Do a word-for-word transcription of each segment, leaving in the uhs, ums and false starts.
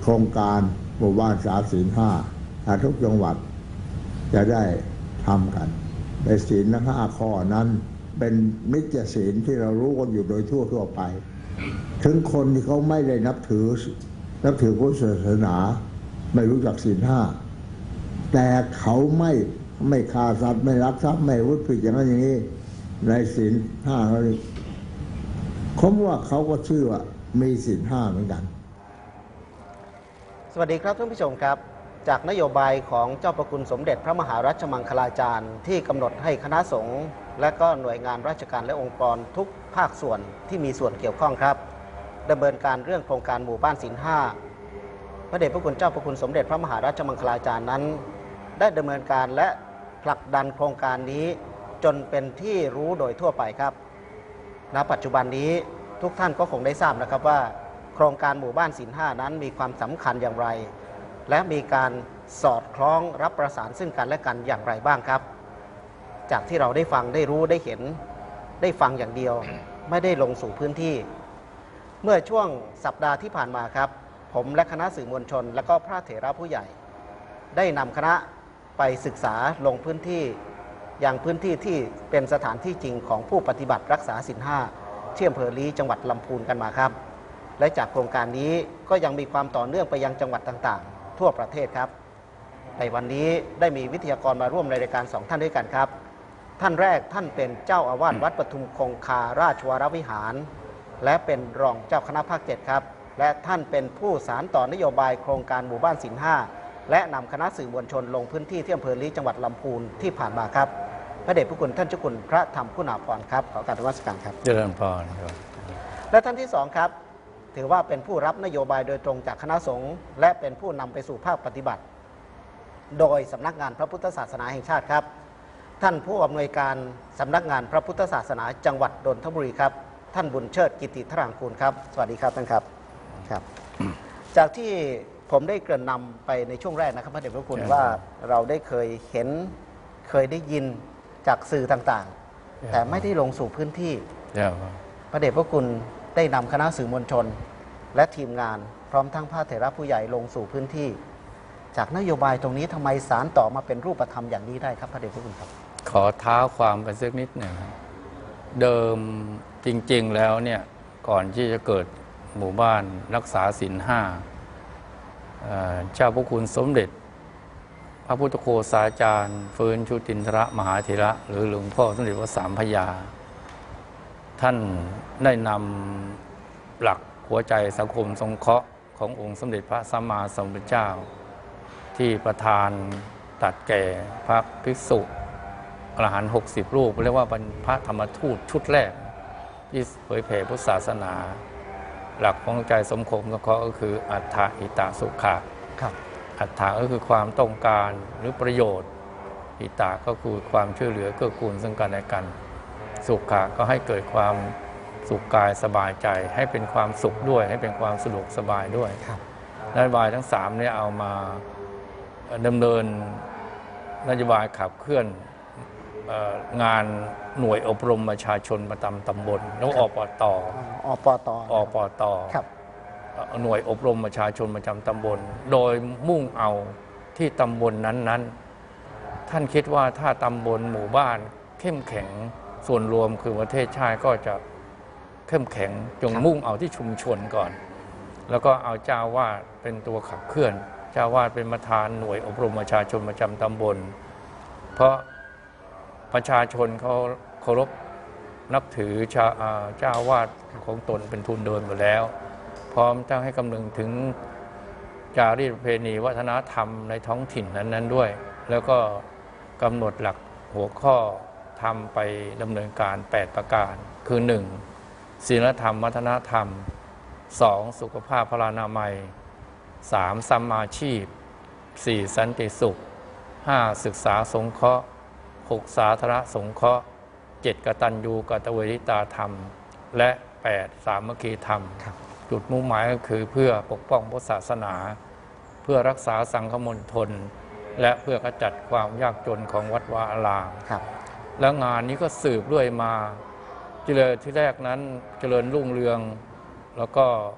โครงการหมู่บ้านสาศีลห้าทุกจังหวัดจะได้ทำกันในศีลทั้งห้าข้อนั้นเป็นนิจศีลที่เรารู้กันอยู่โดยทั่วทั่วไปถึงคนที่เขาไม่ได้นับถือนับถือพุทธศาสนาไม่รู้จักศีลห้าแต่เขาไม่ไม่ฆ่าสัตว์ไม่ลักทรัพย์ไม่วุฒิผิดอย่างนั้นอย่างนี้ในศีลห้าเขาผมว่าเขาก็ชื่อว่ามีศีลห้าเหมือนกันสวัสดีครับท่านผู้ชมครับจากนโยบายของเจ้าพระคุณสมเด็จพระมหารัชมังคลาจารย์ที่กำหนดให้คณะสงฆ์และก็หน่วยงานราชการและองค์กรทุกภาคส่วนที่มีส่วนเกี่ยวข้องครับดำเนินการเรื่องโครงการหมู่บ้านศีลห้าพระเดชพระคุณเจ้าพระคุณสมเด็จพระมหารัชมังคลาจารย์นั้นได้ดำเนินการและผลักดันโครงการนี้จนเป็นที่รู้โดยทั่วไปครับณปัจจุบันนี้ทุกท่านก็คงได้ทราบนะครับว่าโครงการหมู่บ้านศีลห้านั้นมีความสำคัญอย่างไรและมีการสอดคล้องรับประสานซึ่งกันและกันอย่างไรบ้างครับจากที่เราได้ฟังได้รู้ได้เห็นได้ฟังอย่างเดียวไม่ได้ลงสู่พื้นที่เมื่อช่วงสัปดาห์ที่ผ่านมาครับผมและคณะสื่อมวลชนและก็พระเถระผู้ใหญ่ได้นำคณะไปศึกษาลงพื้นที่อย่างพื้นที่ที่เป็นสถานที่จริงของผู้ปฏิบัติรักษาศีลห้าที่อำเภอลี้จังหวัดลำพูนกันมาครับและจากโครงการนี้ก็ยังมีความต่อเนื่องไปยังจังหวัดต่างๆทั่วประเทศครับในวันนี้ได้มีวิทยากรมาร่วมในรายการสองท่านด้วยกันครับท่านแรกท่านเป็นเจ้าอาวาสวัดปทุมคงคาราชวรวิหารและเป็นรองเจ้าคณะภาคเจ็ดครับและท่านเป็นผู้สานต่อนโยบายโครงการหมู่บ้านศีลห้าและนำคณะสื่อมวลชนลงพื้นที่ที่อำเภอลี้จังหวัดลำพูนที่ผ่านมาครับพระเดชพระคุณท่านเจ้าคุณพระธรรมคุณาภรณ์ครับขอการนมัสการครับเจริญพรครับและท่านที่สองครับถือว่าเป็นผู้รับนโยบายโดยตรงจากคณะสงฆ์และเป็นผู้นำไปสู่ภาคปฏิบัติโดยสำนักงานพระพุทธศาสนาแห่งชาติครับท่านผู้อำนวยการสำนักงานพระพุทธศาสนาจังหวัดนนทบุรีครับท่านบุญเชิดกิติธรางกูลครับสวัสดีครับท่านครับครับจากที่ผมได้เกริ่นนำไปในช่วงแรกนะครับพระเดชพระคุณว่าเราได้เคยเห็นเคยได้ยินจากสื่อต่างๆแต่ไม่ได้ลงสู่พื้นที่พระเดชพระคุณได้นำคณะสื่อมวลชนและทีมงานพร้อมทั้งพระเถระผู้ใหญ่ลงสู่พื้นที่จากนโยบายตรงนี้ทำไมสารต่อมาเป็นรูปธรรมอย่างนี้ได้ครับพระเดชพระคุณครับขอเท้าความไปสักนิดหนึ่งเดิมจริงๆแล้วเนี่ยก่อนที่จะเกิดหมู่บ้านรักษาศีลห้าเจ้าพระคุณสมเด็จพระพุทธโฆษาจารย์ฟื้นชุตินทรมหาเถระหรือหลวงพ่อสมเด็จพระสามพระยาท่านได้นำหลักหัวใจสังคมสงเคราะห์ขององค์สมเด็จพระสัมมาสัมพุทธเจ้าที่ประทานตัดแก่พระภิกษุอรหันต์หกสิบรูปเรียกว่าเป็นพระธรรมทูตชุดแรกที่เผยแผ่พุทธศาสนาหลักของใจสมคมสงเคราะห์ก็คืออัตถะหิตะสุขะอัตถะก็คือความต้องการหรือประโยชน์หิตะก็คือความช่วยเหลือเกื้อกูลซึ่งกันและกันสุขะก็ให้เกิดความสุขกายสบายใจให้เป็นความสุขด้วยให้เป็นความสะดวกสบายด้วยนโยบายทั้งสามเนี่ยเอามาดำเนินนโยบายขับเคลื่อนงานหน่วยอบรมประชาชนประจำตำบลแล้วอปตอปตอปตหน่วยอบรมประชาชนประจำตำบลโดยมุ่งเอาที่ตำบลนั้นๆท่านคิดว่าถ้าตำบลหมู่บ้านเข้มแข็งส่วนรวมคือประเทศชาติก็จะเข้มแข็งจงมุ่งเอาที่ชุมชนก่อนแล้วก็เอาเจ้าวาดเป็นตัวขับเคลื่อนเจ้าวาดเป็นประธานหน่วยอบรมประชาชนประจำตำบลเพราะประชาชนเขาเคารพนับถือเจ้าวาดของตนเป็นทุนเดิมอยู่แล้วพร้อมทั้งให้คำนึงถึงจารีตประเพณีวัฒนธรรมในท้องถิ่นนั้นๆด้วยแล้วก็กำหนดหลักหัวข้อทำไปดำเนินการแปดประการคือหนึ่งศีลธรรมวัฒนธรรมสองสุขภาพพลานามัยสามสัมมาชีพสี่สันติสุขห้าศึกษาสงเคราะห์หกสาธารณสงเคราะห์เจ็ดกตัญญูกตเวทิตาธรรมและแปดสามัคคีธรรมจุดมุ่งหมายก็คือเพื่อปกป้องพุทธศาสนาเพื่อรักษาสังฆมณฑลและเพื่อขจัดความยากจนของวัดวาอารามแล้วงานนี้ก็สืบด้วยมาเจริญที่แรกนั้นเจริญรุ่งเรืองแล้วก็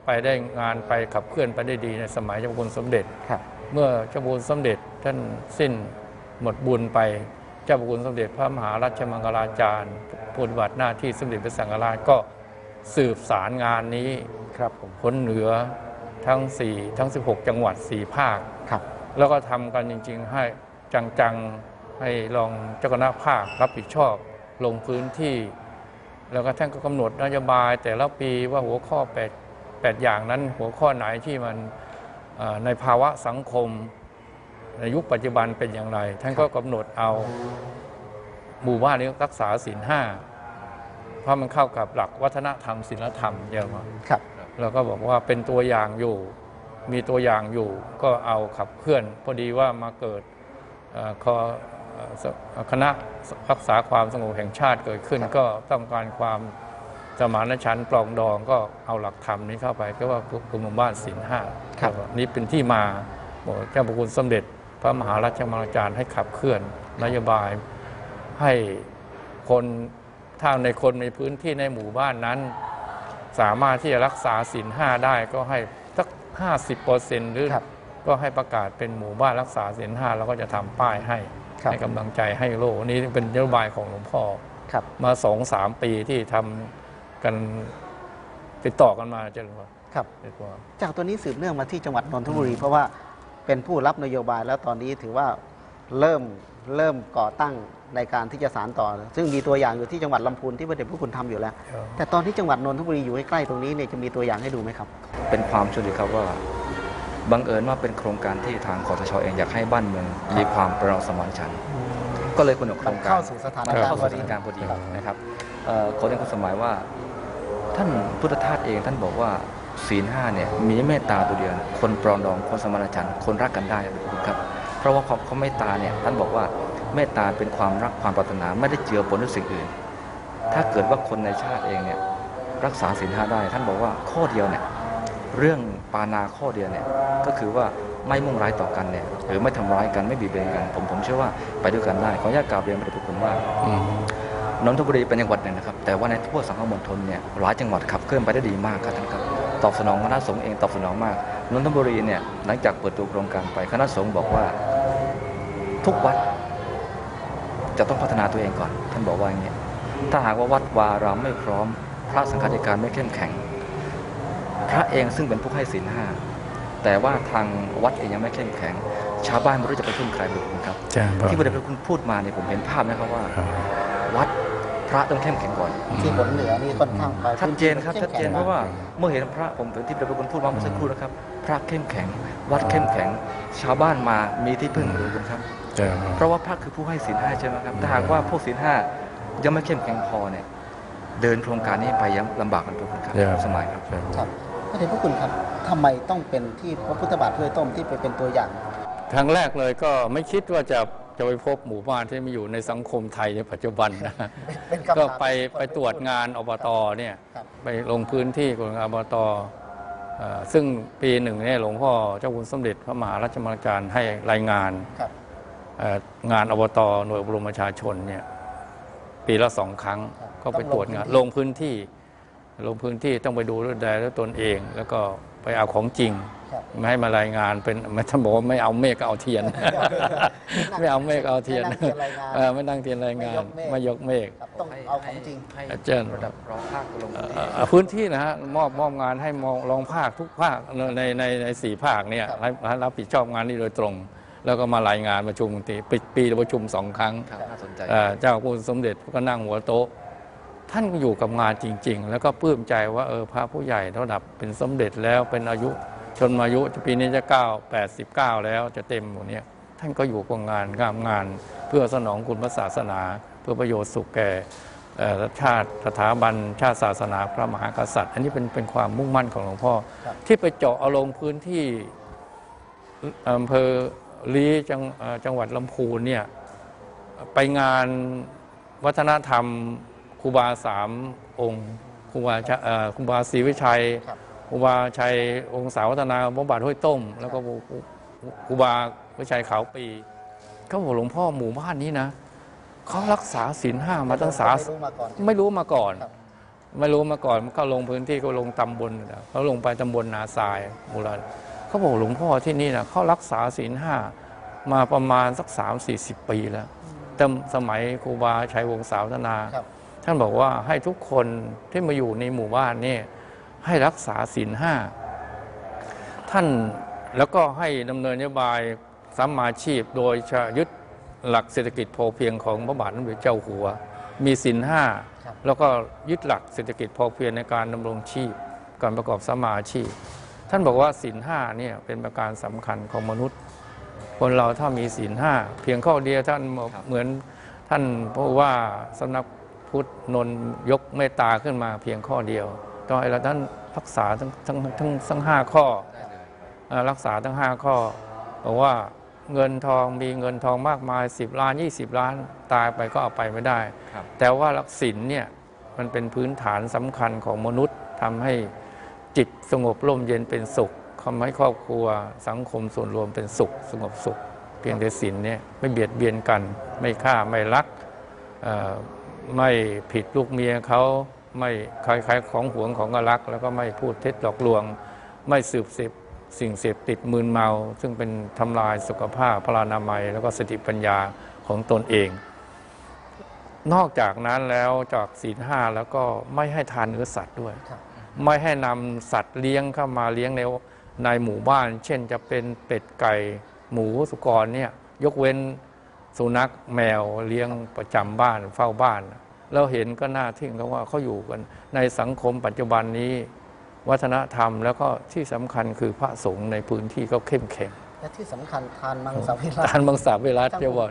ไปได้งานไปขับเคลื่อนไปได้ดีในสมัยเจ้าพระคุณสมเด็จเมื่อเจ้าพระคุณสมเด็จท่านสิ้นหมดบุญไปเจ้าพระคุณสมเด็จพระมหารัชมังคลาจารย์ปฏิบัติหน้าที่สมเด็จพระสังฆราชก็สืบสารงานนี้ครับคนเหนือทั้งสี่ทั้งสิบหกจังหวัดสี่ภาคแล้วก็ทำกันจริงๆให้จังๆให้รองเจ้าคณะภาครับผิดชอบลงพื้นที่แล้วก็ท่านก็กำหนดนโยบายแต่ละปีว่าหัวข้อแปด แปดอย่างนั้นหัวข้อไหนที่มันในภาวะสังคมในยุคปัจจุบันเป็นอย่างไรท่านก็กำหนดเอาหมู่บ้านนี้รักษาศีลห้าเพราะมันเข้ากับหลักวัฒนธรรมศีลธรรมเยอะมากแล้วก็บอกว่าเป็นตัวอย่างอยู่มีตัวอย่างอยู่ก็เอาขับเคลื่อนพอดีว่ามาเกิดคณะรักษาความสงบแห่งชาติเกิดขึ้นก็ต้องการความสมานฉันท์ปรองดองก็เอาหลักธรรมนี้เข้าไปก็ว่าคือหมู่บ้านศีลห้านี่เป็นที่มาบอกเจ้าพระคุณสมเด็จพระมหารัชมังคลาจารย์ให้ขับเคลื่อนนโยบายให้คนถ้าในคนในพื้นที่ในหมู่บ้านนั้นสามารถที่จะรักษาศีลห้าได้ก็ให้สักห้าสิบเปอร์เซ็นต์หรือก็ให้ประกาศเป็นหมู่บ้านรักษาศีลห้าแล้วก็จะทำป้ายให้ให้กำลังใจให้โลกนี้เป็นนโยบายของหลวงพ่อมาสองสามปีที่ทำกันติดต่อกันมาเจริญพรครับจากตัวนี้สืบเนื่องมาที่จังหวัดนนทบุรีเพราะว่าเป็นผู้รับนโยบายแล้วตอนนี้ถือว่าเริ่มเริ่มก่อตั้งในการที่จะสานต่อซึ่งมีตัวอย่างอยู่ที่จังหวัดลำพูนที่พระเดชพระคุณทำอยู่แล้วแต่ตอนที่จังหวัดนนทบุรีอยู่ใกล้ๆตรงนี้เนี่ยจะมีตัวอย่างให้ดูไหมครับเป็นความโชคดีครับว่าบังเอิญว่าเป็นโครงการที่ทางคสช.เองอยากให้บ้านเมืองมีความประนอมสมานฉันท์ก็เลยคนออกโครงการเข้าสู่สถานการณ์เข้าสู่สถานการณ์พอดีนะครับขอเรียนคุณสมัยว่าท่านพุทธทาสเองท่านบอกว่าศีลห้าเนี่ยมีเมตตาตัวเดียวคนปรองดองคนสมานฉันท์คนรักกันได้ครับเพราะว่าเขาเมตตาเนี่ยท่านบอกว่าเมตตาเป็นความรักความปรารถนาไม่ได้เจือปนด้วยสิ่งอื่นถ้าเกิดว่าคนในชาติเองเนี่ยรักษาศีลห้าได้ท่านบอกว่าข้อเดียวเนี่ยเรื่องปานาข้อเดียวเนี่ยก็คือว่าไม่มุ่งร้ายต่อกันเนี่ยหรือไม่ทำร้ายกันไม่บีบเบียนกันผมผมเชื่อว่าไปด้วยกันได้ขออนุญาตกราบเรียนพระเดชพระคุณว่านนทบุรีเป็นจังหวัดหนึ่งนะครับแต่ว่าในทั่วสังคมมณฑลเนี่ยหลายจังหวัดขับเคลื่อนไปได้ดีมากครับท่านครับตอบสนองคณะสงฆ์เองตอบสนองมากนนทบุรีเนี่ยหลังจากเปิดตัวโครงการไปคณะสงฆ์บอกว่าทุกวัดจะต้องพัฒนาตัวเองก่อนท่านบอกว่าอย่างนี้ถ้าหากว่าวัดวารามไม่พร้อมพระสังฆาธิการไม่เข้มแข็งพระเองซึ่งเป็นผู้ให้ศีลห้าแต่ว่าทางวัดเองยังไม่เข้มแข็งชาวบ้านไม่รู้จะไปพึ่งใครเลยครับที่พระเดชพระคุณพูดมาเนี่ยผมเห็นภาพนะครับว่าวัดพระต้องเข้มแข็งก่อนที่บนเหนือนี่ค่อนข้างไปชัดเจนครับชัดเจนเพราะว่าเมื่อเห็นพระผมที่พระเดชพระคุณพูดมาเมื่อสักครู่นะครับพระเข้มแข็งวัดเข้มแข็งชาวบ้านมามีที่พึ่งเลยครับเพราะว่าพระคือผู้ให้ศีลห้าใช่ไหมครับถ้าหากว่าพวกศีลห้ายังไม่เข้มแข็งพอเนี่ยเดินโครงการนี้ไปยังลำบากกันทุกคนครับสมัยครับครับพระเดชพระคุณครับทำไมต้องเป็นที่พระพุทธบาทถ้วยต้มที่ไปเป็นตัวอย่างครั้งแรกเลยก็ไม่คิดว่าจะจะไปพบหมู่บ้านที่มีอยู่ในสังคมไทยในปัจจุบันนะก็ไปไปตรวจงานอบตเนี่ยไปลงพื้นที่ของอบตซึ่งปีหนึ่งเนี่ยหลวงพ่อเจ้าคุณสมเด็จพระมหารัชมังคลาจารย์ให้รายงานงานอบตหน่วยอบรมประชาชนเนี่ยปีละสองครั้งก็ไปตรวจงานลงพื้นที่ลงพื้นที่ต้องไปดูด้วยด้วยตนเองแล้วก็ไปเอาของจริงไม่ให้มารายงานเป็นไม่ท่านบอกว่าไม่เอาเมฆก็เอาเทียนไม่เอาเมฆเอาเทียนไม่นั่งเทียนรายงานไม่ยกเมฆต้องเอาของจริงเจ้าระดับรองภาคลงพื้นที่นะฮะมอบมอบงานให้มองรองภาคทุกภาคในในในสี่ภาคเนี่ยรับผิดชอบงานนี้โดยตรงแล้วก็มารายงานประชุมตีปิดปีประชุมสองครั้งเจ้าคุณสมเด็จก็นั่งหัวโต๊ะท่านอยู่กับงานจริงๆแล้วก็ปลื้มใจว่าเออพระผู้ใหญ่ระดับเป็นสมเด็จแล้วเป็นอายุชนอายุปีนี้จะเก้าแปดสิบเก้าแล้วจะเต็มหมดเนี้ยท่านก็อยู่กับงานงามงานเพื่อสนองคุณพระศาสนาเพื่อประโยชน์สุขแก่ชาติสถาบันชาติศาสนาพระมหากษัตริย์อันนี้เป็นเป็นความมุ่งมั่นของหลวงพ่อที่ไปเจาะเอาลงพื้นที่อำเภอลีจังจังหวัดลำพูนเนี่ยไปงานวัฒนธรรมครูบาสามองค์ครูบาครูบาศรีวิชัยครูบาชัยองค์สาวัฒนาพระบาทห้วยต้มแล้วก็ครูบาวิชัยขาวปีเขาบอกหลวงพ่อหมู่บ้านนี้นะเขารักษาศีลห้ามาตั้งสาไม่รู้มาก่อนไม่รู้มาก่อนเขาลงพื้นที่เขาลงตำบลเขาลงไปตำบลนาทรายมูลเขาบอกหลวงพ่อที่นี่นะเขารักษาศีลห้ามาประมาณสักสามสี่สิบปีแล้วแต่สมัยครูบาชัยวงศ์สาวธนาท่านบอกว่าให้ทุกคนที่มาอยู่ในหมู่บ้านนี่ให้รักษาศีลห้าท่านแล้วก็ให้ดำเนินนโยบายสัมมาชีพโดยจะยึดหลักเศรษฐกิจพอเพียงของพระบาทสมเด็จเจ้าหัวมีศีลห้าแล้วก็ยึดหลักเศรษฐกิจพอเพียงในการดำรงชีพการประกอบสัมมาอาชีพท่านบอกว่าศีลห้าเนี่ยเป็นประการสำคัญของมนุษย์คนเราถ้ามีศีลห้าเพียงข้อเดียวท่านเหมือนท่านเพราะว่าสำนักพุทธนนยกเมตตาขึ้นมาเพียงข้อเดียวต้องให้เราท่านรักษาทั้งทั้งทั้งทั้งห้าข้อรักษาทั้งห้าข้อบอกว่าเงินทองมีเงินทองมากมายสิบล้านยี่สิบล้านตายไปก็เอาไปไม่ได้แต่ว่าหลักศีลเนี่ยมันเป็นพื้นฐานสำคัญของมนุษย์ทำให้จิตสงบร่มเย็นเป็นสุขทำให้ครอบครัวสังคมส่วนรวมเป็นสุขสงบสุขเพียงแต่ศีลเนี่ยไม่เบียดเบียนกันไม่ฆ่าไม่ลักไม่ผิดลูกเมียเขาไม่ใครๆของหวงของกรักแล้วก็ไม่พูดเท็จหลอกลวงไม่สืบเสพสิ่งเสพติดมึนเมาซึ่งเป็นทำลายสุขภาพพลานามัยแล้วก็สติปัญญาของตนเองนอกจากนั้นแล้วจากศีลห้าแล้วก็ไม่ให้ทานเนื้อสัตว์ด้วยไม่ให้นำสัตว์เลี้ยงเข้ามาเลี้ยงในในหมู่บ้านเช่นจะเป็นเป็ดไก่หมูสุกรเนี่ยยกเว้นสุนัขแมวเลี้ยงประจำบ้านเฝ้าบ้านเราเห็นก็น่าทึ่งเขาว่าเขาอยู่กันในสังคมปัจจุบันนี้วัฒนธรรมแล้วก็ที่สำคัญคือพระสงฆ์ในพื้นที่ก็เข้มแข็งและที่สำคัญทานมังสวิรัติทานมังสวิรัติเจ้าว่า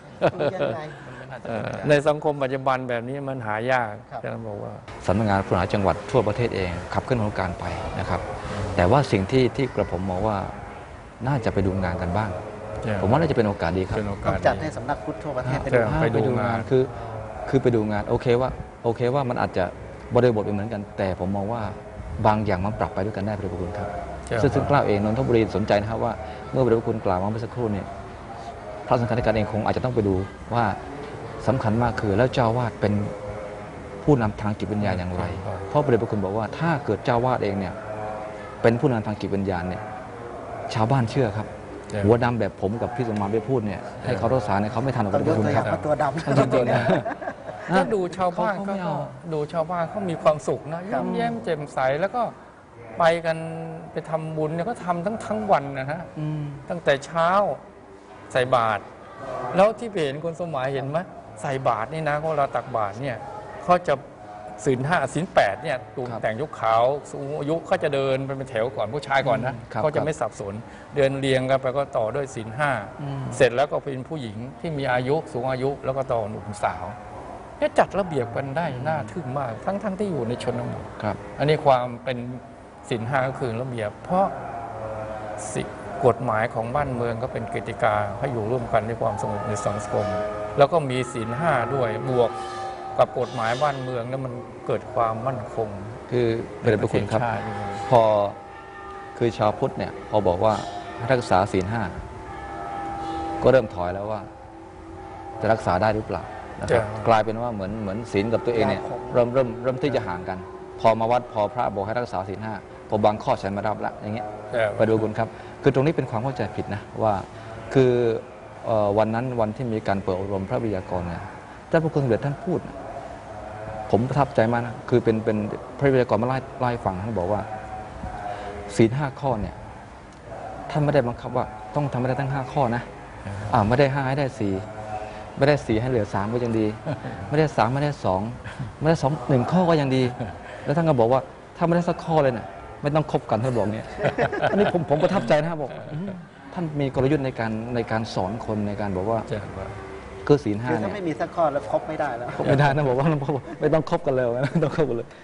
ในสังคมปัจจุบันแบบนี้มันหายากจะบอกว่าสำนักงานพุทธศาสนาจังหวัดทั่วประเทศเองขับเคลื่อนโครงการไปนะครับแต่ว่าสิ่งที่ที่กระผมมองว่าน่าจะไปดูงานกันบ้างผมว่าน่าจะเป็นโอกาสดีครับต้องจัดให้สำนักพุทธทั่วประเทศไปดูงานคือคือไปดูงานโอเคว่าโอเคว่ามันอาจจะบริบทเป็นเหมือนกันแต่ผมมองว่าบางอย่างมันปรับไปด้วยกันได้พระคุณครับซึ่งซึ่งกล่าวเองนนทบุรีสนใจนะครับว่าเมื่อพระคุณกล่าวมาเมื่อสักครู่เนี่ยพระสังฆาธิการเองคงอาจจะต้องไปดูว่าสำคัญมากคือแล้วเจ้าวาดเป็นผู้นำทางจิตวิญญาณอย่างไรเพราะพระคุณบอกว่าถ้าเกิดเจ้าวาดเองเนี่ยเป็นผู้นำทางจิตวิญญาณเนี่ยชาวบ้านเชื่อครับหัวดำแบบผมกับพี่สมมาไปพูดเนี่ยให้เขารักษาเนี่ยเขาไม่ทันหรอกพระคุณครับตัวดำจริงๆนะถ้าดูชาวบ้านก็ดูชาวบ้านเขามีความสุขนะยิ้มแย้มแจ่มใสแล้วก็ไปกันไปทำบุญเนี่ยก็ทำทั้งทั้งวันนะฮะตั้งแต่เช้าใส่บาตรแล้วที่เห็นคนสมัยเห็นไหมใส่บาตรนี่นะเขาเราตักบาตรเนี่ยเขาจะศีลห้าศีลแปดเนี่ยตูมแต่งยุคขาวสูงอายุเขาจะเดินเป็นแถวก่อนผู้ชายก่อนนะเขาจะไม่สับสนเดินเรียงกันไปก็ต่อด้วยศีลห้าเสร็จแล้วก็เป็นผู้หญิงที่มีอายุสูงอายุแล้วก็ต่อหนุ่มสาวเนี่ยจัดระเบียบกันได้น่าทึ่งมากทั้งทั้งที่อยู่ในชนบทครับอันนี้ความเป็นศีลห้าก็คือระเบียบเพราะสิกฎหมายของบ้านเมืองก็เป็นกติกาให้อยู่ร่วมกันด้วยความสงบในสังคมแล้วก็มีศีลห้าด้วยบวกกับกฎหมายบ้านเมืองแล้วมันเกิดความมั่นคงคือเป็นประคุณครับพอคือชาวพุทธเนี่ยพอบอกว่ารักษาศีลห้าก็เริ่มถอยแล้วว่าจะรักษาได้หรือเปล่านะครับกลายเป็นว่าเหมือนเหมือนศีลกับตัวเองเนี่ยเริ่มเริ่มเริ่มที่จะห่างกันพอมาวัดพอพระบอกให้รักษาศีลห้าพอบางข้อฉันมารับละอย่างเงี้ยไปดูคุณครับคือตรงนี้เป็นความเข้าใจผิดนะว่าคือวันนั้นวันที่มีการเปิดอบรมพระวิทยากรเนี่ยท่านพระคุณสมเด็จท่านพูดผมประทับใจมากนะคือเป็นเป็นพระวิทยากรมาไล่ไล่ฟังท่านบอกว่าศีลห้าข้อเนี่ยท่านไม่ได้บังคับว่าต้องทำให้ได้ทั้งห้าข้อนะอ่าไม่ได้ห้าให้ได้สี่ไม่ได้สี่ให้เหลือสามก็ยังดีไม่ได้สามไม่ได้สองไม่ได้สองหนึ่งข้อก็ยังดีแล้วท่านก็บอกว่าถ้าไม่ได้สักข้อเลยเนี่ยไม่ต้องคบกันท่านบอกเนี่ยอันนี้ผมผมประทับใจนะครับบอกท่านมีกลยุทธ์ในการในการสอนคนในการบอกว่าคือศีลห้าเนี่ยถ้าไม่มีสักข้อแล้วคบไม่ได้แล้วคบไม่ได้นะบอกว่าไม่ต้องคบกันเลยไม่ต้องคบกันเลย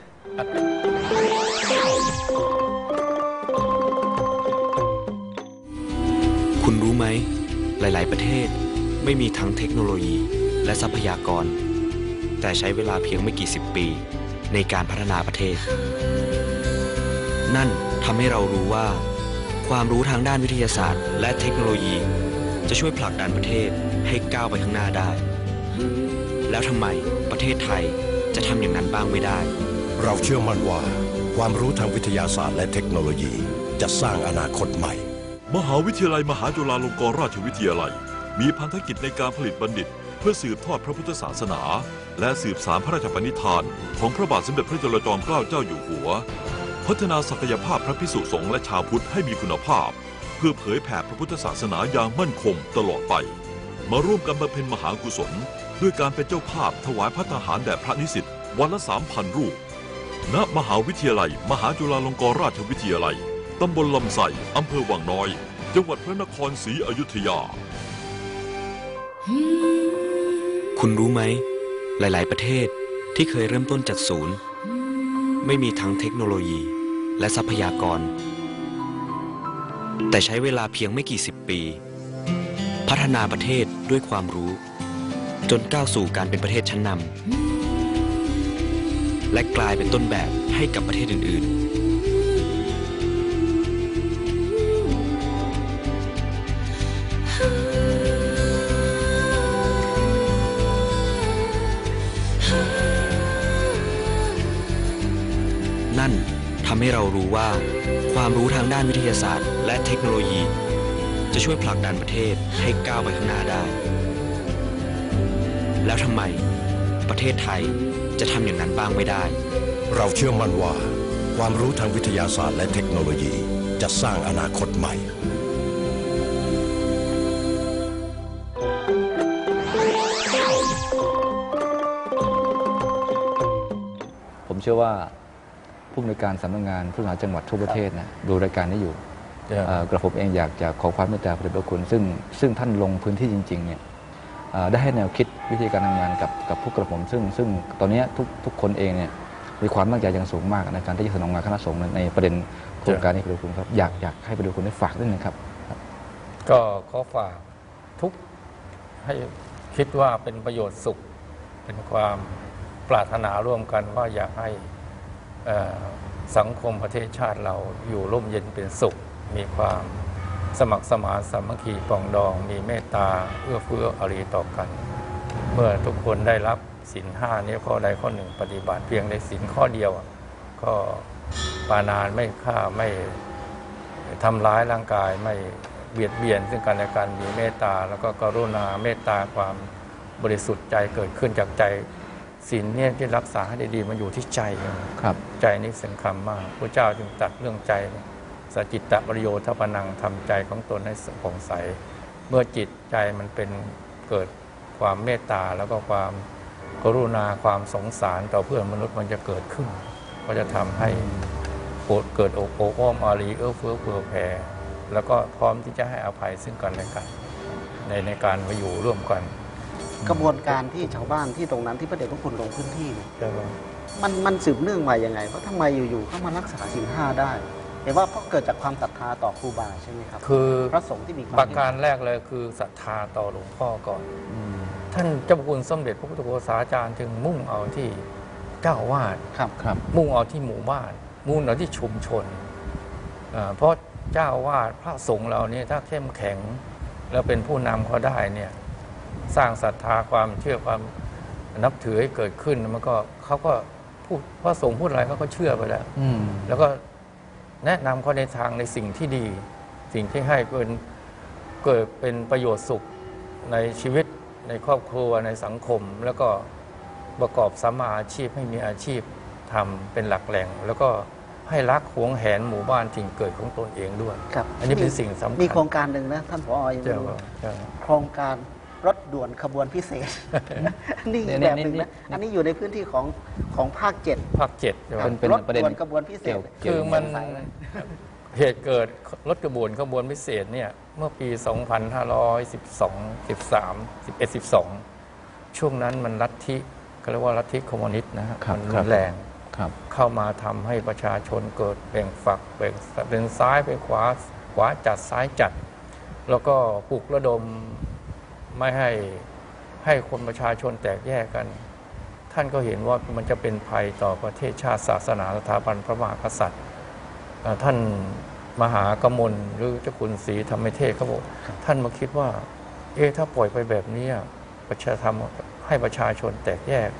คุณรู้ไหมหลายๆประเทศไม่มีทั้งเทคโนโลยีและทรัพยากรแต่ใช้เวลาเพียงไม่กี่สิบปีในการพัฒนาประเทศนั่นทำให้เรารู้ว่าความรู้ทางด้านวิทยาศาสตร์และเทคโนโลยีจะช่วยผลักดันประเทศให้ก้าวไปข้างหน้าได้แล้วทำไมประเทศไทยจะทำอย่างนั้นบ้างไม่ได้เราเชื่อมั่นว่าความรู้ทางวิทยาศาสตร์และเทคโนโลยีจะสร้างอนาคตใหม่มหาวิทยาลัยมหาจุฬาลงกรณราชวิทยาลัยมีพันธกิจในการผลิตบัณฑิตเพื่อสืบทอดพระพุทธศาสนาและสืบสานพระราชปณิธานของพระบาทสมเด็จพระจุลจอมเกล้าเจ้าอยู่หัวพัฒนาศักยภาพพระภิกษุสงฆ์และชาวพุทธให้มีคุณภาพเพื่อเผยแผ่พระพุทธศาสนาอย่างมั่นคงตลอดไปมาร่วมกันบำเพ็ญมหากุศลด้วยการเป็นเจ้าภาพถวายภัตตาหารแด่พระนิสิตวันละ สามพัน รูปณมหาวิทยาลัยมหาจุฬาลงกรณราชวิทยาลัยตำบลลำไส้อำเภอวังน้อยจังหวัดพระนครศรีอยุธยาคุณรู้ไหมหลายๆประเทศที่เคยเริ่มต้นจากศูนย์ไม่มีทั้งเทคโนโลยีและทรัพยากรแต่ใช้เวลาเพียงไม่กี่สิบปีพัฒนาประเทศด้วยความรู้จนก้าวสู่การเป็นประเทศชั้นนำและกลายเป็นต้นแบบให้กับประเทศอื่นๆนั่นทำให้เรารู้ว่าความรู้ทางด้านวิทยาศาสตร์และเทคโนโลยีจะช่วยผลักดันประเทศให้ก้าวไปข้างหน้าได้แล้วทำไมประเทศไทยจะทำอย่างนั้นบ้างไม่ได้เราเชื่อมั่นว่าความรู้ทางวิทยาศาสตร์และเทคโนโลยีจะสร้างอนาคตใหม่ผมเชื่อว่าผู้อำนวยการสำนักงานผู้บริหารจังหวัดทั่วประเทศนะดูรายการนี้อยู่กระผมเองอยากจะขอความเมตตาพระเดชพระคุณซึ่งซึ่งท่านลงพื้นที่จริงๆเนี่ยได้ให้แนวคิดวิธีการทำงานกับกับผู้กระผมซึ่งซึ่งตอนนี้ทุกทุกคนเองเนี่ยมีความตั้งใจอย่างสูงมากในการที่จะสนองงานคณะสงฆ์ในประเด็นโครงการนี้พระเดชพระคุณครับอยากอยากให้พระเดชพระคุณได้ฝากด้วยนะครับก็ขอฝากทุกให้คิดว่าเป็นประโยชน์สุขเป็นความปรารถนาร่วมกันว่าอยากให้สังคมประเทศชาติเราอยู่ร่มเย็นเป็นสุขมีความสมัครสมานสามัคคีปรองดองมีเมตตาเอื้อเฟื้ออารีต่อกันเมื่อทุกคนได้รับศีลห้านี้ข้อใดข้อหนึ่งปฏิบัติเพียงในศีลข้อเดียวก็ปาณาติไม่ฆ่าไม่ทำร้ายร่างกายไม่เบียดเบียนซึ่งกันและกันมีเมตตาแล้วก็กรุณาเมตตาความบริสุทธิ์ใจเกิดขึ้นจากใจศีลเนี่ยที่รักษาให้ดีๆมันอยู่ที่ใจครับใจนี่สำคัญมากพระเจ้าจึงตรัสเรื่องใจสจิตตปริโยทปนังทำใจของตนให้ผ่องใสเมื่อจิตใจมันเป็นเกิดความเมตตาแล้วก็ความกรุณาความสงสารต่อเพื่อนมนุษย์มันจะเกิดขึ้นก็จะทำให้เกิดอกโอ้อ้อมอารีเอื้อเฟื้อเผื่อแผ่แล้วก็พร้อมที่จะให้อภัยซึ่งกันและกันในในการมาอยู่ร่วมกันกระบวนการที่ชาวบ้านที่ตรงนั้นที่พระเดชพระคุณลงพื้นที่มันมันสืบเนื่องมาอย่างไงเพราะทำไมอยู่ๆเขามารักษาศีลห้าได้เห็นว่าเพราะเกิดจากความศรัทธาต่อครูบาใช่ไหมครับคือพระสงฆ์ที่มีความประการแรกเลยคือศรัทธาต่อหลวงพ่อก่อนท่านเจ้าพระคุณสมเด็จพระพุทธโฆษาจารย์จึงมุ่งเอาที่เจ้าอาวาสครับครับมุ่งเอาที่หมู่บ้านมุ่งเอาที่ชุมชนเพราะเจ้าอาวาสพระสงฆ์เราเนี่ยถ้าเข้มแข็งแล้วเป็นผู้นำเขาได้เนี่ยสร้างศรัทธาความเชื่อความนับถือให้เกิดขึ้นมันก็เขาก็พูดพระสงฆ์พูดอะไรเขาก็เชื่อไปแล้วแล้วก็แนะนำเขาในทางในสิ่งที่ดีสิ่งที่ให้เกิดเกิดเป็นประโยชน์สุขในชีวิตในครอบครัวในสังคมแล้วก็ประกอบสัมมาอาชีพให้มีอาชีพทำเป็นหลักแหล่งแล้วก็ให้รักหวงแหนหมู่บ้านถิ่นเกิดของตนเองด้วยอันนี้เป็นสิ่งสำคัญมีโครงการหนึ่งนะท่านผอ.โครงการรถด่วนขบวนพิเศษนี่แบบหนึ่งนะอันนี้อยู่ในพื้นที่ของของภาคเจ็ดภาคเจ็ดรถด่วนขบวนพิเศษคือมันเหตุเกิดรถกระบวนขบวนพิเศษเนี่ยเมื่อปีสองพันห้าร้อยสิบสอง สิบสาม สิบเอ็ด สิบสองช่วงนั้นมันลัทธิก็เรียกว่าลัทธิคอมมิวนิสต์นะฮะมันรุนแรงเข้ามาทำให้ประชาชนเกิดแบ่งฝักแบ่งเป็นซ้ายไปขวาขวาจัดซ้ายจัดแล้วก็ปลุกระดมไม่ให้ให้คนประชาชนแตกแยกกันท่านก็เห็นว่ามันจะเป็นภัยต่อประเทศชาติศาสนาสถาบันพระมหากษัตริย์ท่านมหากมลหรือเจ้าคุณศรีธรรมเทศเขาบอกท่านมาคิดว่าเอ๊ะถ้าปล่อยไปแบบนี้ประชาธรรมให้ประชาชนแตกแยก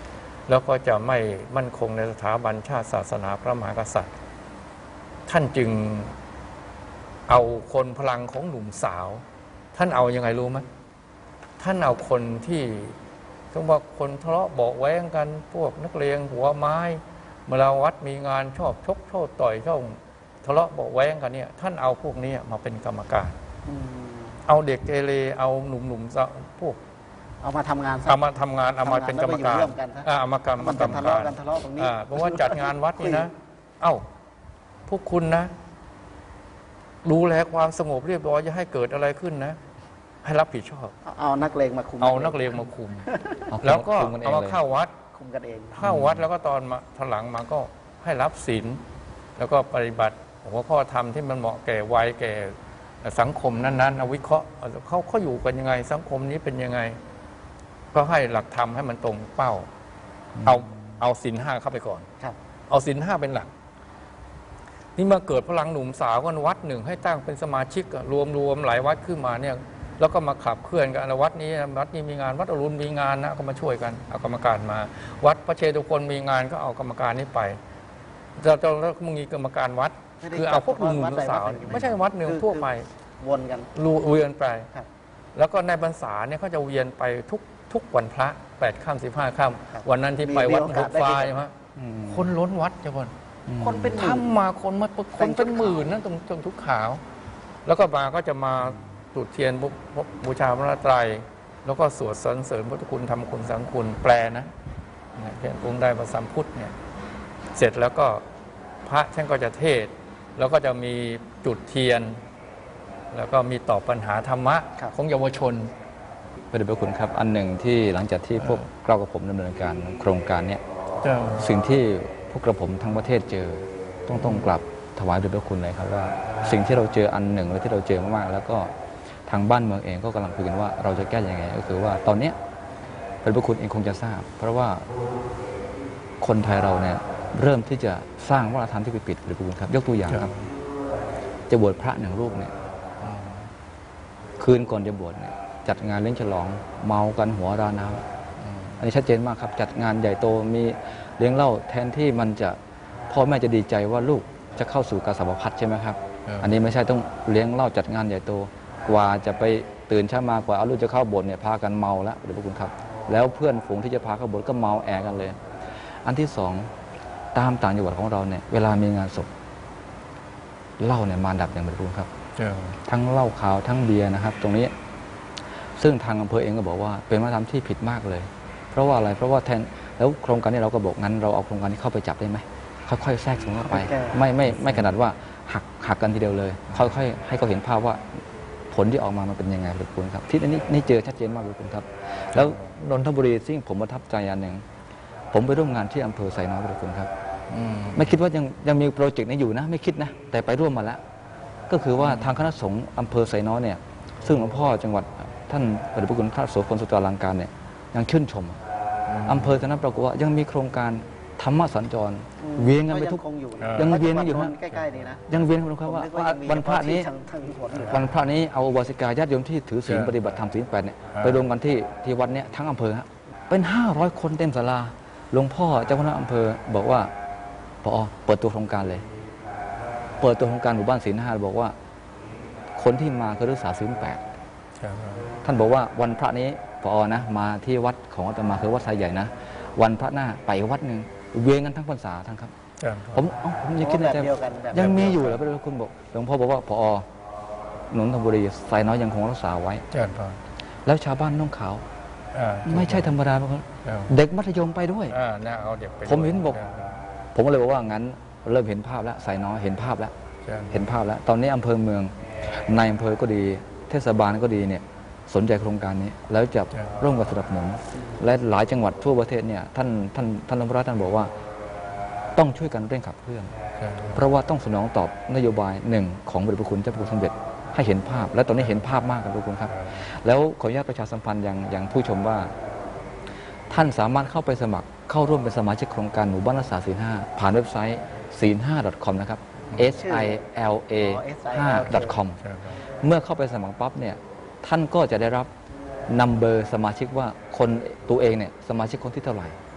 แล้วก็จะไม่มั่นคงในสถาบันชาติศาสนาพระมหากษัตริย์ท่านจึงเอาคนพลังของหนุ่มสาวท่านเอายังไงรู้ไหมท่านเอาคนที่ต้องว่าคนทะเลาะเบาะแว้งกันพวกนักเลงหัวไม้เมื่อเราวัดมีงานชอบชกชอบต่อยชอบทะเลาะเบาะแว้งกันเนี่ยท่านเอาพวกนี้มาเป็นกรรมการเอาเด็กเกเรเอาหนุ่มๆพวกเอามาทำงานเอามาทำงานเอามาเป็นกรรมการเอามากรรมการทะเลาะกันทะเลาะตรงนี้เพราะว่าจัดงานวัดนี่นะเอ้าพวกคุณนะดูแลความสงบเรียบร้อยจะให้เกิดอะไรขึ้นนะให้รับผิดชอบเอานักเลงมาคุมเอานักเลงมาคุมแล้วก็เอามาเข้าวัดคุมกันเองเข้าวัดแล้วก็ตอนมาถลังมาก็ให้รับศีลแล้วก็ปฏิบัติหัวข้อธรรมที่มันเหมาะแก่วัยแก่สังคมนั้นๆเอาวิเคราะห์เขาเขาอยู่กันยังไงสังคมนี้เป็นยังไงก็ให้หลักธรรมให้มันตรงเป้าเอาเอาศีลห้าเข้าไปก่อนเอาศีลห้าเป็นหลักนี่มาเกิดพลังหนุ่มสาวกันวัดหนึ่งให้ตั้งเป็นสมาชิกรวมรวมหลายวัดขึ้นมาเนี่ยแล้วก็มาขับเคลื่อนกันวัดนี้วัดนี้มีงานวัดอรุณมีงานนะก็มาช่วยกันเอากรรมการมาวัดพระเชตุพนมีงานก็เอากรรมการนี้ไปจะจะแล้วมึงมีกรรมการวัดคือเอาพวกหนุ่มสาวไม่ใช่วัดหนึ่งทั่วไปวนกันเวียนไปแล้วก็ในพรรษาเนี่ยเขาจะเวียนไปทุกทุกวันพระแปดค่ำสิบห้าค่ำวันนั้นที่ไปวัดหกฟ้าใช่ไหมคนล้นวัดจ้ะพ่อคนเป็นทำมาคนมาคนเป็นหมื่นนะตรงตรงทุกขาวแล้วก็มาก็จะมาจุดเทียนบูชาพระไตรแล้วก็สวดสรรเสริญพุทธคุณทำคุณสังคุณแปลนะเพียงองค์ได้ประสัมพุทธเนี่ยเสร็จแล้วก็พระท่านก็จะเทศแล้วก็จะมีจุดเทียนแล้วก็มีตอบปัญหาธรรมะของเยาวชนพระเดชพระคุณครับอันหนึ่งที่หลังจากที่พวกเรากับผมดำเนินการโครงการนี้สิ่งที่พวกกระผมทั้งประเทศเจอต้องต้องกลับถวายพระคุณเลยครับว่าสิ่งที่เราเจออันหนึ่งและที่เราเจอมากๆแล้วก็ทางบ้านเมืองเองก็กำลังคุยกันว่าเราจะแก้ยังไงก็คือว่าตอนนี้พระเดชพระคุณเองคงจะทราบเพราะว่าคนไทยเราเนี่ยเริ่มที่จะสร้างวัฒนธรรมที่ผิดๆหรือคุณครับยกตัวอย่างครับจะบวชพระหนึ่งรูปเนี่ยคืนก่อนจะบวชเนี่ยจัดงานเลี้ยงฉลองเมากันหัวราน้ำอันนี้ชัดเจนมากครับจัดงานใหญ่โตมีเลี้ยงเหล้าแทนที่มันจะพ่อแม่จะดีใจว่าลูกจะเข้าสู่กาสาวพัฒน์ใช่ไหมครับอันนี้ไม่ใช่ต้องเลี้ยงเหล้าจัดงานใหญ่โตกว่าจะไปตื่นเช้ามากว่าเอาลูกจะเข้าโบสถ์เนี่ยพากันเมาแล้วเดี๋ยวพระคุณครับแล้วเพื่อนฝูงที่จะพาเข้าโบสถ์ก็เมาแอกันเลยอันที่สองตามต่างจังหวัดของเราเนี่ยเวลามีงานศพเหล้าเนี่ยมาดับอย่างเป็นรูครับทั้งเหล้าขาวทั้งเบียร์นะครับตรงนี้ซึ่งทางอำเภอเองก็บอกว่าเป็นวัฒนธรรมที่ผิดมากเลยเพราะว่าอะไรเพราะว่าแทนแล้วโครงการนี้เราก็บอกงั้นเราเอาโครงการนี้เข้าไปจับได้ไหมค่อยๆแทรกซึมเข้าไปไม่ไม่ไม่ขนาดว่าหักหักกันทีเดียวเลยค่อยๆให้เขาเห็นภาพว่าผลที่ออกมามันเป็นยังไงครับคุณครับที่อันนี้นี่เจอชัดเจนมากเลยคุณครับแล้วนนทบุรีซึ่งผมประทับใจอันหนึ่งผมไปร่วมงานที่อำเภอไซน้อยครับคุณครับไม่คิดว่ายังยังมีโปรเจกต์นี้อยู่นะไม่คิดนะแต่ไปร่วมมาแล้วก็คือว่าทางคณะสงฆ์อำเภอไซน้อยเนี่ยซึ่งหลวงพ่อจังหวัดท่านพระเดชพระคุณพระโสพลสุตตาลังการเนี่ยยังชื่นชมอำเภอท่านปรากฏว่ายังมีโครงการธรรมสัญจรเวียนกันไปทุกยังเวียนกันอยู่นะใกล้ๆนี่นะยังเวียนกันครับว่าวันพระนี้วันพระนี้เอาวาสิกาญาติโยมที่ถือศีลปฏิบัติธรรมศีลแปดเนี่ยไปรวมกันที่ที่วัดเนี่ยทั้งอำเภอฮะเป็นห้าร้อยคนเต็มศาลาหลวงพ่อเจ้าคณะอำเภอบอกว่าพอเปิดตัวโครงการเลยเปิดตัวโครงการหมู่บ้านศีลห้าบอกว่าคนที่มาคือรักษาศีลแปดท่านบอกว่าวันพระนี้พอนะมาที่วัดของอาตมาคือวัดไซใหญ่นะวันพระหน้าไปวัดหนึ่งเวียนกันทั้งพรรษาทั้งครับผมผมยังคิดในใจยังมีอยู่แล้วพระคุณบอกหลวงพ่อบอกว่าพอนนทบุรีไซน้อยยังคงรักษาไว้แล้วชาวบ้านนุ่งขาวไม่ใช่ธรรมดาครับเด็กมัธยมไปด้วยผมเห็นบอกผมก็เลยบอกว่างั้นเริ่มเห็นภาพแล้วไซน้อยเห็นภาพแล้วเห็นภาพแล้วตอนนี้อำเภอเมืองในอำเภอก็ดีเทศบาลก็ดีเนี่ยสนใจโครงการนี้แล้วจะร่วมกับสนับสนุนและหลายจังหวัดทั่วประเทศเนี่ยท่านท่านท่านรัฐมนตรีท่านบอกว่าต้องช่วยกันเร่งขับเคลื่อนเพราะว่าต้องสนองตอบนโยบายหนึ่งของพระเดชพระคุณเจ้าพระคุณสมเด็จให้เห็นภาพและตอนนี้เห็นภาพมากครับพระคุณครับแล้วขออนุญาตประชาสัมพันธ์อย่างอย่างผู้ชมว่าท่านสามารถเข้าไปสมัครเข้าร่วมเป็นสมาชิกโครงการหมู่บ้านรักษาศีลห้าผ่านเว็บไซต์ศีลห้า .com นะครับ s i l a ห้า .com เมื่อเข้าไปสมัครปั๊บเนี่ยท่านก็จะได้รับนัมเบอร์สมาชิกว่าคนตัวเองเนี่ยสมาชิกคนที่เท่าไหร่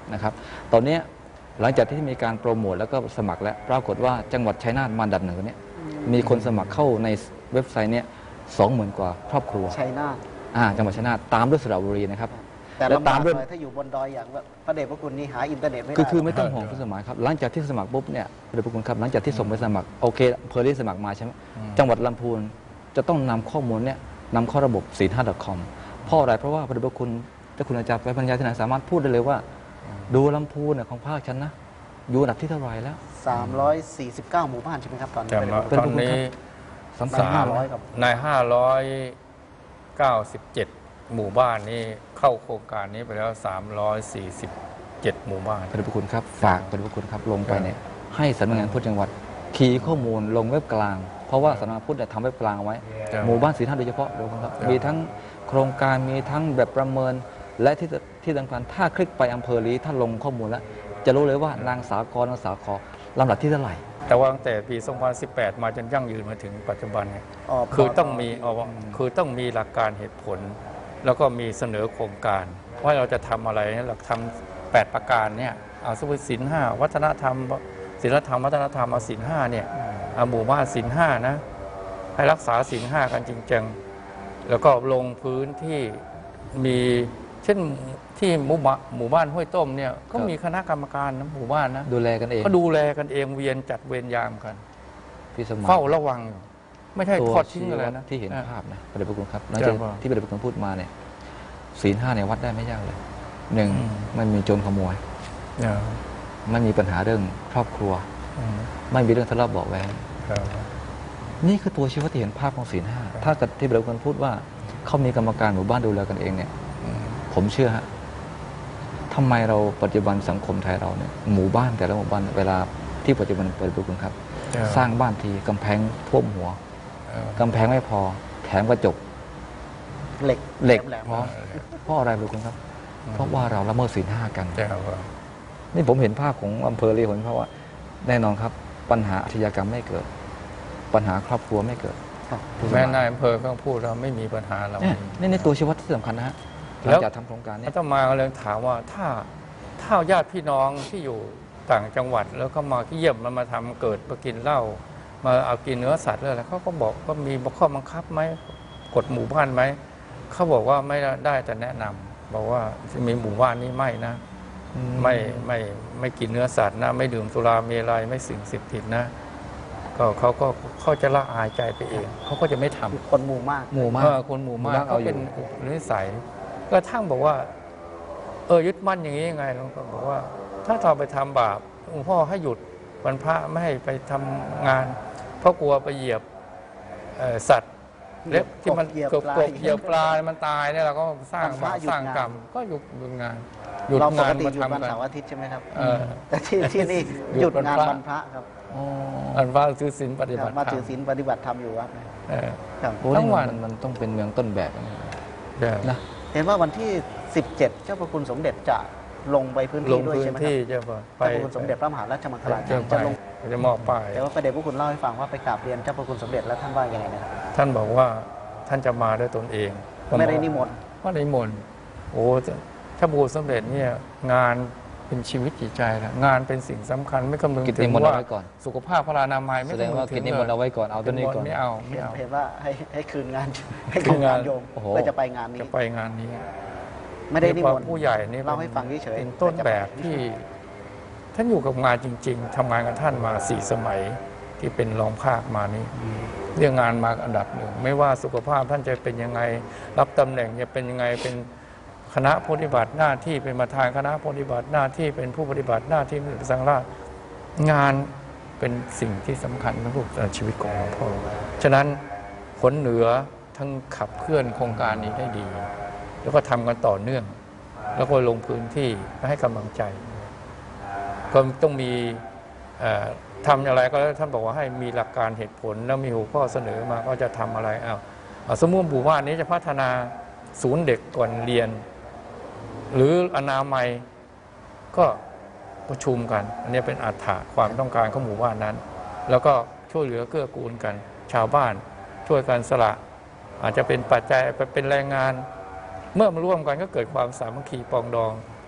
นะครับตอนนี้หลังจากที่มีการโปรโมทแล้วก็สมัครแล้วปรากฏว่าจังหวัดชัยนาทมาอันดับหนึ่งเนี่ยมีคนสมัครเข้าในเว็บไซต์เนี่ยสองหมื่นกว่าครอบครัวชัยนาทอ่าจังหวัดชัยนาทตามด้วยสระบุรีนะครับแต่แล้วลำบากตามด้วยหน่อยถ้าอยู่บนดอยอย่างพระเดชพระคุณนี่หาอินเทอร์เน็ตไม่ได้คือคือไม่ต้องห่วงคุณสมัยครับหลังจากที่สมัครปุ๊บเนี่ยพระเดชพระคุณครับหลังจากที่ส่งไปสมัครโอเคเพอร์ลี่สมัครมาใช่ไหมจังหวัดลำพูนจะต้องนำข้อมูลเนี่ยนำเข้าระบบ สี่ห้า .com เพราะอะไรเพราะว่าพระเดชพระคุณเจ้าคุณอาจารย์ไปปัญญาที่ไหนสามารถพูดได้เลยว่าดูลำพูนเนี่ยของภาคฉันนะอยู่อันดับที่เท่าไหร่แล้วสามร้อยสี่สิบเก้าหมู่บ้านใช่ไหมครับตอนนี้แต่มาเป็นตอนนี้สำคัญห้ามากร้อยครับในห้าร้อยเก้าสิบเจ็ดหมู่บ้านนี้เข้าโครงการนี้ไปแล้วสามร้อยสี่สิบเจ็ดหมู่บ้านพระเดชพระคุณครับฝากพระเดชพระคุณครับลงไปเนี่ยให้สำนักงานพุทธจังหวัดคีย์ข้อมูลลงเว็บกลางเพราะว่าสำนักงานพุทธเนี่ยทำเว็บกลางเอาไว้ครับหมู่บ้านสีท่านโดยเฉพาะเดี๋ยวครับครับมีทั้งโครงการมีทั้งแบบประเมิน และที่ที่สำคัญถ้าคลิกไปอำเภอลีถ้าลงข้อมูลแล้ว จะรู้เลยว่านางสากรนางสาคอลำดับที่เท่าไหร่แต่ว่าตั้งแต่ปี สองพันสิบแปด มาจนยั่งยืนมาถึงปัจจุบันเนี่ยอ๋อคือต้องมีเอาคือต้องมีหลักการเหตุผล แล้วก็มีเสนอโครงการ ว่าเราจะทำอะไรหลักทำแปดประการเนี่ยเอาสมมติศีลห้าวัฒนธรรมศีลธรรมวัฒนธรรมเอาศีลห้าเนี่ยเอาหมู่บ้านศีลห้านะให้รักษาศีลห้ากันจริงจังแล้วก็ลงพื้นที่มีเช่นที่หมู่บ้านหมู่บ้านห้วยต้มเนี่ยก็มีคณะกรรมการนะหมู่บ้านนะดูแลกันเองก็ดูแลกันเองเวียนจัดเวรยามกันพี่สมัยเฝ้าระวัง ไม่ใช่ตัวทอดทิ้งอะไรนะที่เห็นอ่ภาพนะพระเดชพระคุณครับหลังใช่จากป่ะที่พระเดชพระคุณพูดมาเนี่ยศีลห้าในยวัดได้ไม่ยากเลยหนึ่งอืมไม่มีโจรขโมยเนี่ยไม่มีปัญหาเรื่องครอบครัวอืมไม่มีเรื่องทะเลาะเบาะแว้งครับนี่คือตัวชี้วัดที่เห็นภาพของศีลห้าถ้าเกิดที่พระเดชพระคุณพูดว่าเขามีกรรมการหมู่บ้านดูแลกันเองเนี่ยอืมผมเชื่อฮะทำไมเราปัจจุบันสังคมไทยเราเนี่ยหมู่บ้านแต่ละหมู่บ้านเวลาที่ปัจจุบันเปิดดูคุณครับ สร้างบ้านทีกำแพงท่วมหัวเออกำแพงไม่พอ แถมกระจกเหล็กเหล็กแหลมเพราะเพราะอะไรรู้คุณครับ เพราะว่าเราละเมิดศีลห้ากันใช่ครับนี่ผมเห็นภาพของอำเภอลีผลเพราะว่าแน่นอนครับ ปัญหาอาชญากรรมไม่เกิด ปัญหาครอบครัวไม่เกิดแม่นายอำเภอก็พูดแล้วไม่มีปัญหาเราเนี่ยนี่ในตัวชี้วัดที่สำคัญนะฮะหแล้ลังวจากทำโครงการเนี้อาตมาก็เลยถามว่าถ้าถ้าญาติพี่น้องที่อยู่ต่างจังหวัด แล้วก็มาเยี่ยมมันมาทำเกิดมากินเหล้ามาเอากินเนื้อสัตว์เลยแล้วเขาก็บอกว่ามีข้อบังคับไหมกฎหมู่บ้านไหมเขาบอกว่าไม่ได้แต่แนะนำบอกว่ามีหมู่บ้านนี้ไม่นะ ไม่ไม่ไม่กินเนื้อสัตว์นะไม่ดื่มสุราเมลัยไม่สิ่งเสพติดนะก็เขาก็เขาจะละอายใจไปเองเขาก็จะไม่ทำคนหมู่มากหมู่มากเออคนหมู่มากหมู่มากเขาเอาอยู่เป็นนิสัยกระทั่งบอกว่า เออยึดมั่นอย่างนี้ยังไงหลวงพ่อบอกว่า ถ้าเราไปทำบาปหลวงพ่อให้หยุดวันพระไม่ให้ไปทำงาน เพราะกลัวไปเหยียบเอ่อสัตว์เล็บที่มันเหยียบกบปลากบเหยียบปลามันตายเนี่ยเราก็สร้างวันพระบาปหยุดสร้างงานกรรมก็หยุดหยุดงานหยุดเราปงาก นติมาหยุดวันทำกันเสาร์อาทิตย์ใช่ไหมครับเออแต่ที่ที่นี่หหยุยุดดวันงานพระวันพระครับอ๋ออันว่าถือศีลปฏิบัติมาธรถืรอมศีลปฏิบัติธรรมอยู่ครับเออครับโอ้ทั้นี่งวัมัน นมันต้องเป็นเมืองต้นแบบนะใช่นะเห็นว่าวันที่ สิบเจ็ด เจ้าพระคุณสมเด็จจะลงไปพื้นลที่งด้วยพื้ใช่นไหมครัที่บจะไปเจ้าพระคุณสมเด็จพระมหาราชมังคลาจะจารย์ไปจะลงจะมอบป้ายแต่ว่าพระเดชพระคุณเล่าให้ฟังว่าไปกราบเรียนเจ้าพระคุณสมเด็จแล้วท่านว่าอย่างไรนะครับท่านบอกว่าท่านจะมาด้วยตนเองไม่ได้นิมนต์ไม่ได้นิมนต์โอ้ถ้าบูสำเร็จเนี่ยงานเป็นชีวิตจิตใจนะงานเป็นสิ่งสำคัญไม่คำนึงกิจถึนิงมนต์ว่าเอาไว้ก่อนสุขภาพพลานามัยไม่แสดงว่าคำนึกิจถึนิมนต์เอาไว้ก่อนเอาตัวนี้ก่อนไม่เอาไม่เอาเห็นว่าให้ให้คืนงานให้คืคืนนงางาน นโยมโอ้โหเพื่อจะไปงานนี้จะไปงานนี้ไม่ได้นิมนต์ผู้ใหญ่นี่เล่าให้ฟังเฉยๆเป็นต้นแบบที่ท่านอยู่กับงานจริง ๆทำงานกับท่านมาสี่สมัยที่เป็นรองภาคมานี้เรื่องงานมาอันดับหนึ่งไม่ว่าสุขภาพท่านจะเป็นยังไงรับตำแหน่งจะเป็นยังไงเป็นคณะปฏิบัติหน้าที่เป็นประธานคณะปฏิบัติหน้าที่เป็นผู้ปฏิบัติหน้าที่เป็นสังฆราชงานเป็นสิ่งที่สำคัญในชีวิตของหลวงพ่อฉะนั้นผลเหนือทั้งขับเคลื่อนโครงการนี้ได้ดี แล้วก็ทำกันต่อเนื่อง แล้วก็ลงพื้นที่ให้กำลังใจ ก็ต้องมีทำอะไรก็ท่านบอกว่าให้มีหลักการเหตุผลแล้วมีหัวข้อเสนอมาก็จะทำอะไรอ้าวสมมติหมู่บ้านนี้จะพัฒนาศูนย์เด็กก่อนเรียน หรืออนามัยก็ประชุมกันอันนี้เป็นอัตถะความต้องการของหมู่บ้านนั้น แล้วก็ช่วยเหลือเกื้อกูลกัน ชาวบ้านช่วยกันสละอาจจะเป็นปัจจัยเป็นแรงงาน เมื่อมาร่วมกันก็เกิดความสามัคคีปองดอง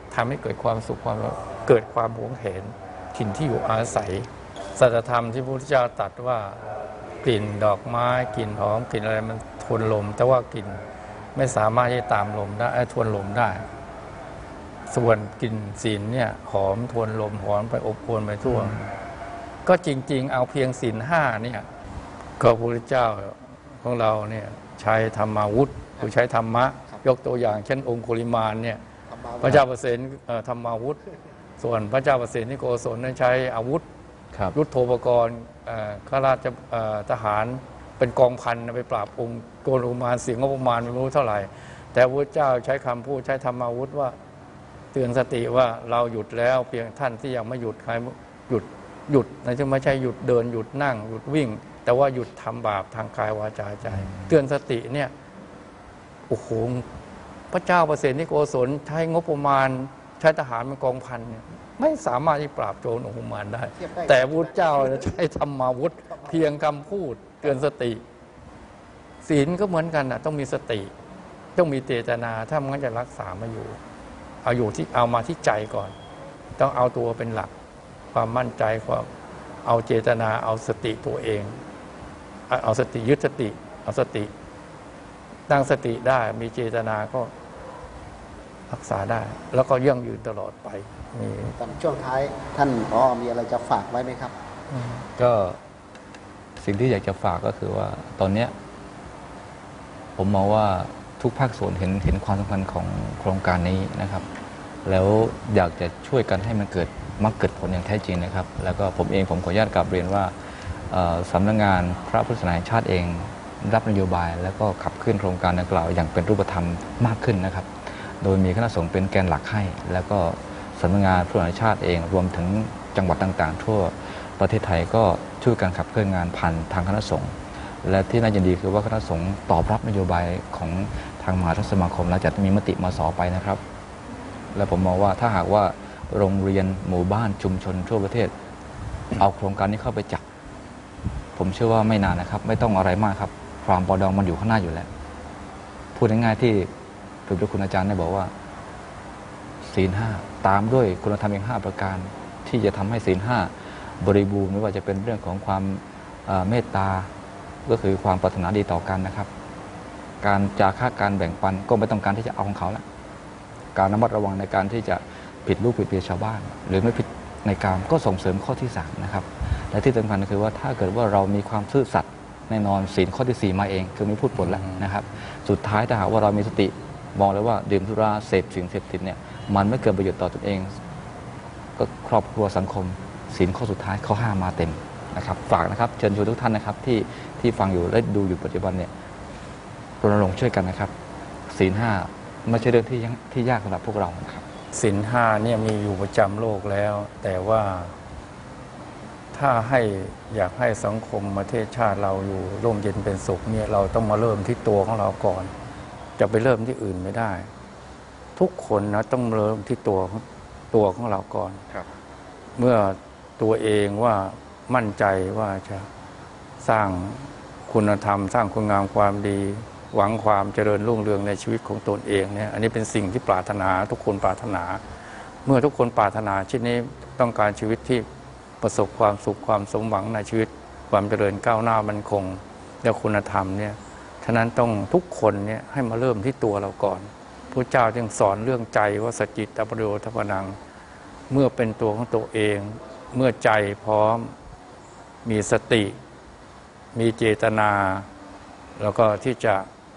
ทำให้เกิดความสุขความเกิดความหวงแหนถิ่นที่อยู่อาศัยสัจธรรมที่พระพุทธเจ้าตรัสว่ากลิ่นดอกไม้กลิ่นหอมกลิ่นอะไรมันทวนลมแต่ว่ากลิ่นไม่สามารถที่จะตามลมได้ทวนลมได้ส่วนกลิ่นศีลเนี่ยหอมทวนลมหอมไปอบอวลไปทั่วก็จริงๆเอาเพียงศีลห้าเนี่ยก็พระพุทธเจ้าของเราเนี่ยใช้ธรรมาวุธคือใช้ธรรมะยกตัวอย่างเช่นองคุลิมานเนี่ยพระเจ้าประเสนธรรมาวุธส่วนพระเจ้าประเสนที่โกศลนั้นใช้อาวุธยุทโธปกรณ์ข้าราชทหารเป็นกองพันไปปราบองค์โกนุมานเสียงงบประมาณไม่รู้เท่าไหร่แต่พระเจ้าใช้คำพูดใช้ธรรมาวุธว่าเตือนสติว่าเราหยุดแล้วเพียงท่านที่ยังไม่หยุดใครหยุดหยุดนะจะไม่ใช่หยุดเดินหยุดนั่งหยุดวิ่งแต่ว่าหยุดทำบาปทางกายวาจาใจเตือนสติเนี่ยโอ้โหพระเจ้าประเสนิโกศลใช้งบประมาณใช้ทหารเป็นกองพันเนี่ยไม่สามารถที่ปราบโจรองคุมารได้แต่พระเจ้าใช้ธรรมาวุธเพียงคำพูดเตือนสติศีลก็เหมือนกันนะต้องมีสติต้องมีเจตนาถ้ามันจะรักษามาอยู่เอาอยู่ที่เอามาที่ใจก่อนต้องเอาตัวเป็นหลักความมั่นใจความเอาเจตนาเอาสติตัวเองเอาสติยึดสติเอาสติตั้งสติได้มีเจตนาก็รักษาได้แล้วก็ยั่งยืนตลอดไปมีตอนช่วงท้ายท่านผอ.มีอะไรจะฝากไว้ไหมครับก็สิ่งที่อยากจะฝากก็คือว่าตอนนี้ผมมองว่าทุกภาคส่วนเห็นเห็นความสำคัญของโครงการนี้นะครับแล้วอยากจะช่วยกันให้มันเกิดมักเกิดผลอย่างแท้จริงนะครับแล้วก็ผมเองผมขออนุญาตกราบเรียนว่าสำนักงานพระพุทธศาสนาแห่งชาติเองรับนโยบายแล้วก็ขับเคลื่อนโครงการดังกล่าวอย่างเป็นรูปธรรมมากขึ้นนะครับโดยมีคณะสงฆ์เป็นแกนหลักให้แล้วก็สำนักงานพระพุทธศาสนาแห่งชาติเองรวมถึงจังหวัดต่างๆทั่วประเทศไทยก็ช่วยกันขับเคลื่อนงานผ่านทางคณะสงฆ์และที่น่ายินดีคือว่าคณะสงฆ์ตอบรับนโยบายของทางมหาเถรสมาคมและจะมีมติมาสอไปนะครับและผมมองว่าถ้าหากว่าโรงเรียนหมู่บ้านชุมชนทั่วประเทศเอาโครงการนี้เข้าไปจับผมเชื่อว่าไม่นานนะครับไม่ต้องอะไรมากครับความปรองดองมันอยู่ข้างหน้าอยู่แล้วพูดง่ายๆที่พระเดชคุณอาจารย์ได้บอกว่าศีลห้าตามด้วยคุณธรรมอีกห้าประการที่จะทำให้ศีลห้าบริบูรณ์ไม่ว่าจะเป็นเรื่องของความเมตตาก็คือความปรารถนาดีต่อกันนะครับการจาคะการแบ่งปันก็ไม่ต้องการที่จะเอาของเขาแล้วการระมัดระวังในการที่จะผิดลูกผิดเมียชาวบ้านหรือไม่ผิดในการก็ส่งเสริมข้อที่สามนะครับและที่สำคัญก็คือว่าถ้าเกิดว่าเรามีความซื่อสัตย์แน่นอนศีลข้อที่สี่มาเองคือไม่พูดปดแล้วนะครับสุดท้ายถ้าหากว่าเรามีสติมองเลยว่าดื่มสุราเสพสิ่งเสพติดเนี่ยมันไม่เกิดประโยชน์ต่อตนเองก็ครอบครัวสังคมศีลข้อสุดท้ายข้อห้ามาเต็มนะครับฝากนะครับเชิญชวนทุกท่านนะครับที่ที่ฟังอยู่และดูอยู่ปัจจุบันเนี่ยรณรงค์ช่วยกันนะครับศีลห้าไม่ใช่เรื่องที่ที่ยากสำหรับพวกเรานะครับศีลห้าเนี่ยมีอยู่ประจำโลกแล้วแต่ว่าถ้าให้อยากให้สังคมประเทศชาติเราอยู่ร่มเย็นเป็นสุขเนี่ยเราต้องมาเริ่มที่ตัวของเราก่อนจะไปเริ่มที่อื่นไม่ได้ทุกคนนะต้องเริ่มที่ตัวตัวของเราก่อนเมื่อตัวเองว่ามั่นใจว่าจะสร้างคุณธรรมสร้างคุณงามความดีหวังความเจริญรุ่งเรืองในชีวิตของตนเองเนี่ยอันนี้เป็นสิ่งที่ปรารถนาทุกคนปรารถนาเมื่อทุกคนปรารถนาชิ้นนี้ต้องการชีวิตที่ประสบความสุขความสมหวังในชีวิตความเจริญก้าวหน้ามั่นคงและคุณธรรมเนี่ยฉะนั้นต้องทุกคนเนี่ยให้มาเริ่มที่ตัวเราก่อนพระเจ้าจึงสอนเรื่องใจว่าสจิตตปโยทัพนังเมื่อเป็นตัวของตัวเองเมื่อใจพร้อมมีสติมีเจตนาแล้วก็ที่จะ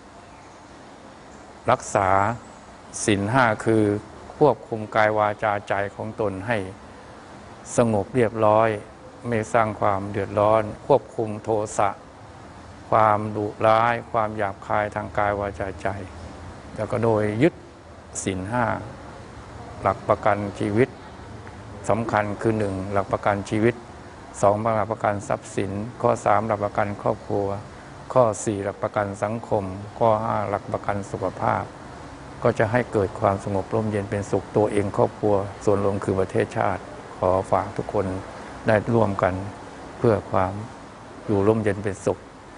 รักษาศีลห้าคือควบคุมกายวาจาใจของตนให้สงบเรียบร้อยไม่สร้างความเดือดร้อนควบคุมโทสะความดุร้ายความหยาบคายทางกายวาจาใจแล้วก็โดยยึดศีลห้าหลักประกันชีวิตสำคัญคือหนึ่งหลักประกันชีวิตสองหลักประกันทรัพย์สินข้อสามหลักประกันครอบครัวข้อสี่หลักประกันสังคมข้อห้าหลักประกันสุขภาพก็จะให้เกิดความสงบร่มเย็นเป็นสุขตัวเองครอบครัวส่วนรวมคือประเทศชาติขอฝากทุกคนได้ร่วมกันเพื่อความอยู่ร่มเย็นเป็นสุข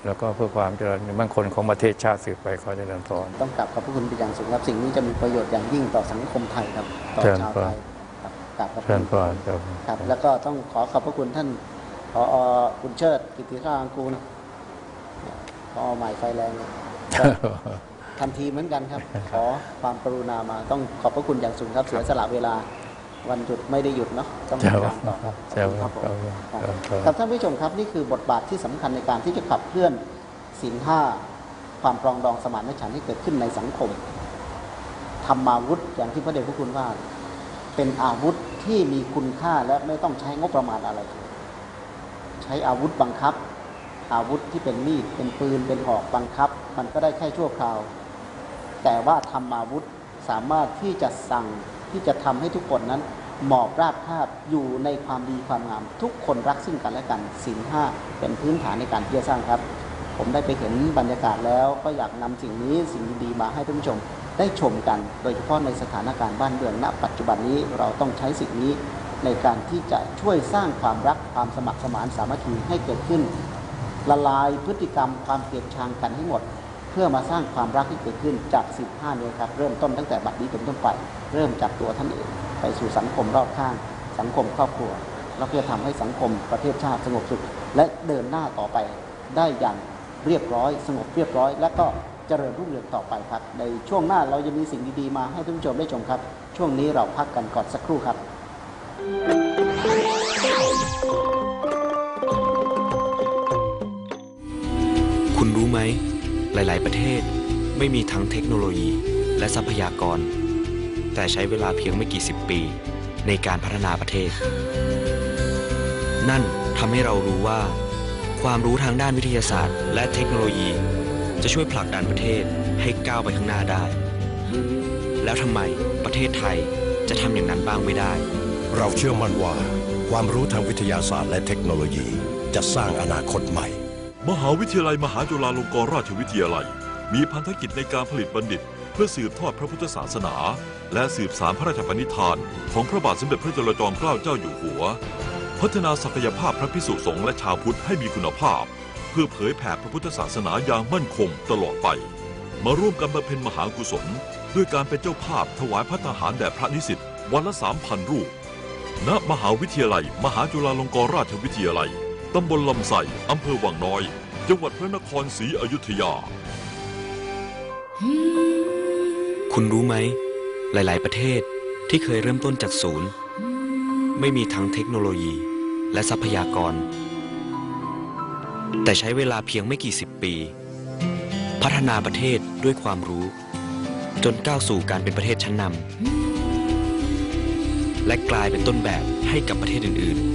แล้วก็เพื่อความเจริญมั่นคงของประเทศชาติสืบไปขอเจริญพรต้องกราบขอบพระคุณเป็นอย่างสูงครับสิ่งนี้จะมีประโยชน์อย่างยิ่งต่อสังคมไทยครับต่อชาวไทยครับกราบขอบพระคุณครับแล้วก็ต้องขอขอบพระคุณท่านผอ.คุณเชิดกิติราอังกูลผอ.ใหม่ไฟแรงทันทีเหมือนกันครับขอความกรุณามาต้องขอบพระคุณอย่างสูงครับเสียสละเวลาวันหยุดไม่ได้หยุดเนาะต้องทำงานต่อครับครับครับท่านผู้ชมครับนี่คือบทบาทที่สำคัญในการที่จะขับเคลื่อนศีลห้าความปรองดองสมานฉันท์ที่เกิดขึ้นในสังคมธรรมาวุธอย่างที่พระเดชพระคุณว่าเป็นอาวุธที่มีคุณค่าและไม่ต้องใช้งบประมาณอะไรใช้อาวุธบังคับอาวุธที่เป็นมีดเป็นปืนเป็นหอกบังคับมันก็ได้แค่ชั่วคราวแต่ว่าธรรมาวุธสามารถที่จะสั่งที่จะทำให้ทุกคนนั้นหมอบราบคาบอยู่ในความดีความงามทุกคนรักซึ่งกันและกันศีลห้าเป็นพื้นฐานในการที่จะสร้างครับผมได้ไปเห็นบรรยากาศแล้วก็อยากนำสิ่งนี้สิ่งดีๆมาให้ท่านผู้ชมได้ชมกันโดยเฉพาะในสถานการณ์บ้านเมืองณปัจจุบันนี้เราต้องใช้สิ่งนี้ในการที่จะช่วยสร้างความรักความสมัครสมานสามัคคีให้เกิดขึ้นละลายพฤติกรรมความเกลียดชังกันให้หมดเพื่อมาสร้างความรักที่เกิดขึ้นจากสิบห้านี้ครับเริ่มต้นตั้งแต่บัดนี้เป็นต้นไปเริ่มจากตัวท่านเองไปสู่สังคมรอบข้างสังคมครอบครัวแล้วก็จะทำให้สังคมประเทศชาติสงบสุขและเดินหน้าต่อไปได้อย่างเรียบร้อยสงบเรียบร้อยและก็เจริญรุ่งเรืองต่อไปครับในช่วงหน้าเราจะมีสิ่งดีๆมาให้ท่านผู้ชมได้ชมครับช่วงนี้เราพักกันก่อนสักครู่ครับคุณรู้ไหมหลายๆประเทศไม่มีทั้งเทคโนโลยีและทรัพยากรแต่ใช้เวลาเพียงไม่กี่สิบปีในการพัฒนาประเทศนั่นทำให้เรารู้ว่าความรู้ทางด้านวิทยาศาสตร์และเทคโนโลยีจะช่วยผลักดันประเทศให้ก้าวไปข้างหน้าได้แล้วทำไมประเทศไทยจะทำอย่างนั้นบ้างไม่ได้เราเชื่อมั่นว่าความรู้ทางวิทยาศาสตร์และเทคโนโลยีจะสร้างอนาคตใหม่มหาวิทยาลัยมหาจุฬาลงกรณราชวิทยาลัยมีพันธกิจในการผลิตบัณฑิตเพื่อสืบทอดพระพุทธศาสนาและสืบสานพระราชปณิธานของพระบาทสมเด็จพระจุลจอมเกล้าเจ้าอยู่หัวพัฒนาศักยภาพพระภิกษุสงฆ์และชาวพุทธให้มีคุณภาพเพื่อเผยแผ่พระพุทธศาสนาอย่างมั่นคงตลอดไปมาร่วมกันบำเพ็ญมหากุศลด้วยการเป็นเจ้าภาพถวายภัตตาหารแด่พระนิสิตวันละ สามพัน รูปณมหาวิทยาลัยมหาจุฬาลงกรณราชวิทยาลัยตำบลลำไส้อำเภอวังน้อยจังหวัดพระนครศรีอยุธยาคุณรู้ไหมหลายๆประเทศที่เคยเริ่มต้นจากศูนย์ไม่มีทั้งเทคโนโลยีและทรัพยากรแต่ใช้เวลาเพียงไม่กี่สิบปีพัฒนาประเทศด้วยความรู้จนก้าวสู่การเป็นประเทศชั้นนำและกลายเป็นต้นแบบให้กับประเทศอื่นๆ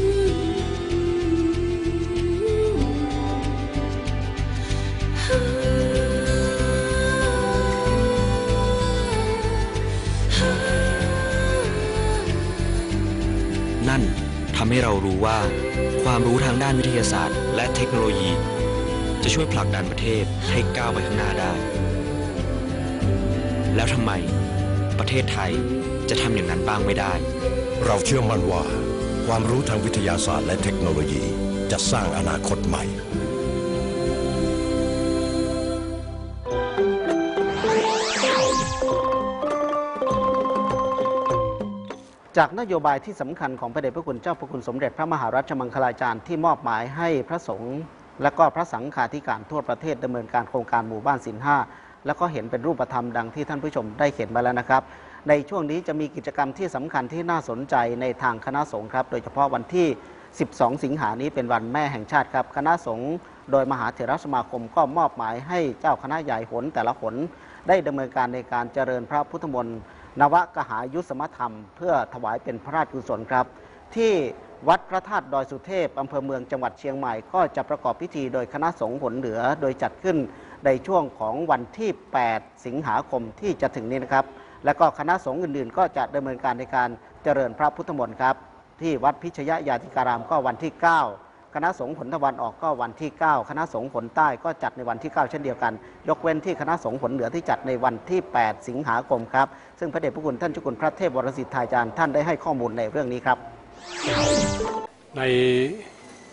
นั่นทำให้เรารู้ว่าความรู้ทางด้านวิทยาศาสตร์และเทคโนโลยีจะช่วยผลักดันประเทศให้ก้าวไปข้างหน้าได้แล้วทำไมประเทศไทยจะทำอย่างนั้นบ้างไม่ได้เราเชื่อมั่นว่าความรู้ทางวิทยาศาสตร์และเทคโนโลยีจะสร้างอนาคตใหม่จากนโยบายที่สำคัญของพระเดชพระคุณเจ้าพระคุณสมเด็จพระมหารัชมังคลาจารย์ที่มอบหมายให้พระสงฆ์และก็พระสังฆาธิการทั่วประเทศดำเนินการโครงการหมู่บ้านศีลห้าแล้วก็เห็นเป็นรูปธรรมดังที่ท่านผู้ชมได้เห็นมาแล้วนะครับในช่วงนี้จะมีกิจกรรมที่สำคัญที่น่าสนใจในทางคณะสงฆ์ครับโดยเฉพาะวันที่สิบสองสิงหานี้เป็นวันแม่แห่งชาติครับคณะสงฆ์โดยมหาเถรสมาคมก็มอบหมายให้เจ้าคณะใหญ่หนแต่ละหนได้ดำเนินการในการเจริญพระพุทธมนต์นวกหายุสมธรรมเพื่อถวายเป็นพระราชกุศลครับที่วัดพระธาตุดอยสุเทพอำเภอเมืองจังหวัดเชียงใหม่ก็จะประกอบพิธีโดยคณะสงฆ์หนเหนือโดยจัดขึ้นในช่วงของวันที่แปดสิงหาคมที่จะถึงนี้นะครับและก็คณะสงฆ์อื่นๆก็จะดำเนินการในการเจริญพระพุทธมนต์ครับที่วัดพิชยญาติการามก็วันที่เก้าคณะสงฆ์ผลตะวันออกก็วันที่เก้าคณะสงฆ์ผลใต้ก็จัดในวันที่เก้าเช่นเดียวกันยกเว้นที่คณะสงฆ์ผลเหนือที่จัดในวันที่แปดสิงหาคมครับซึ่งพระเดชพระคุณท่านเจ้าคุณพระเทพวรสิทธาจารย์ท่านได้ให้ข้อมูลในเรื่องนี้ครับใน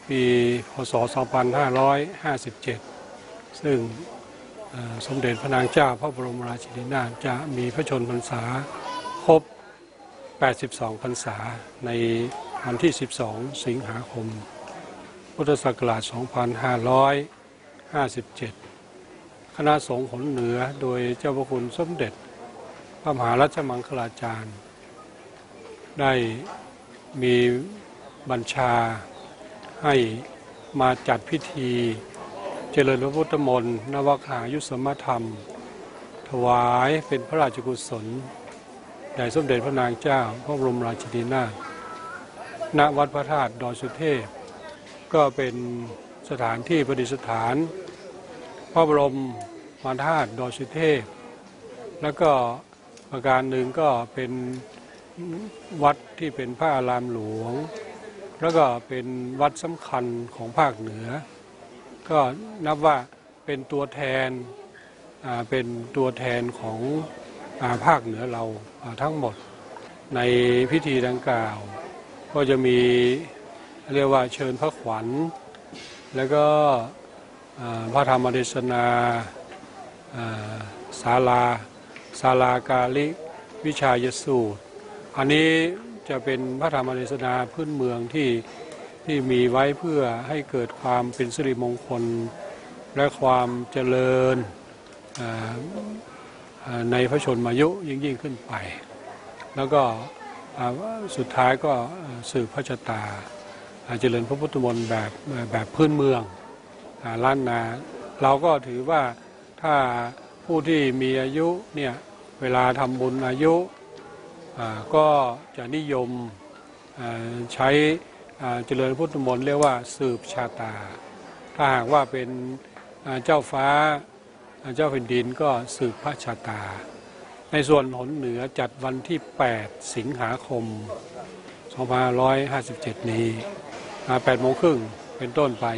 ปีพ.ศ. สองพันห้าร้อยห้าสิบเจ็ดซึ่งสมเด็จพระนางเจ้าพระบรมราชินีนาถจะมีพระชนพรรษาครบแปดสิบสองพรรษาในวันที่สิบสองสิงหาคมพุทธศักราชสองพันห้าร้อยห้าสิบเจ็ดคณะสงฆ์หนเหนือโดยเจ้าพระคุณสมเด็จพระมหารัชมังคลาจารย์ได้มีบัญชาให้มาจัดพิธีเจริญพระพุทธมนต์นวคายุสมธรรมถวายเป็นพระราชกุศลแด่สมเด็จพระนางเจ้าพระบรมราชินีนาถณวัดพระธาตุดอยสุเทพก็เป็นสถานที่ประดิษฐานพระบรมธาตุดอยสุเทพแล้วก็ประการหนึ่งก็เป็นวัดที่เป็นพระอารามหลวงแล้วก็เป็นวัดสำคัญของภาคเหนือก็นับว่าเป็นตัวแทนเป็นตัวแทนของภาคเหนือเราทั้งหมดในพิธีดังกล่าวก็จะมีเรียกว่าเชิญพระขวัญแล้วก็พระธรรมเทศนาศาลาศาลากาลิวิชายสูตรอันนี้จะเป็นพระธรรมเทศนาพื้นเมืองที่ที่มีไว้เพื่อให้เกิดความเป็นสิริมงคลและความเจริญในพระชนมายุยิ่งยิ่งขึ้นไปแล้วก็สุดท้ายก็สืบพระชะตาเจริญพระพุทธมนต์แบบแบบพื้นเมืองล้านนาเราก็ถือว่าถ้าผู้ที่มีอายุเนี่ยเวลาทำบุญอายุก็จะนิยมใช้เจริญพุทธมนต์เรียกว่าสืบชะตาถ้าหากว่าเป็นเจ้าฟ้าเจ้าแผ่นดินก็สืบพระชะตาในส่วนหนเหนือจัดวันที่แปดสิงหาคมสองพันห้าร้อยห้าสิบเจ็ดนี้แปดโมงครึ่งเป็นต้นไป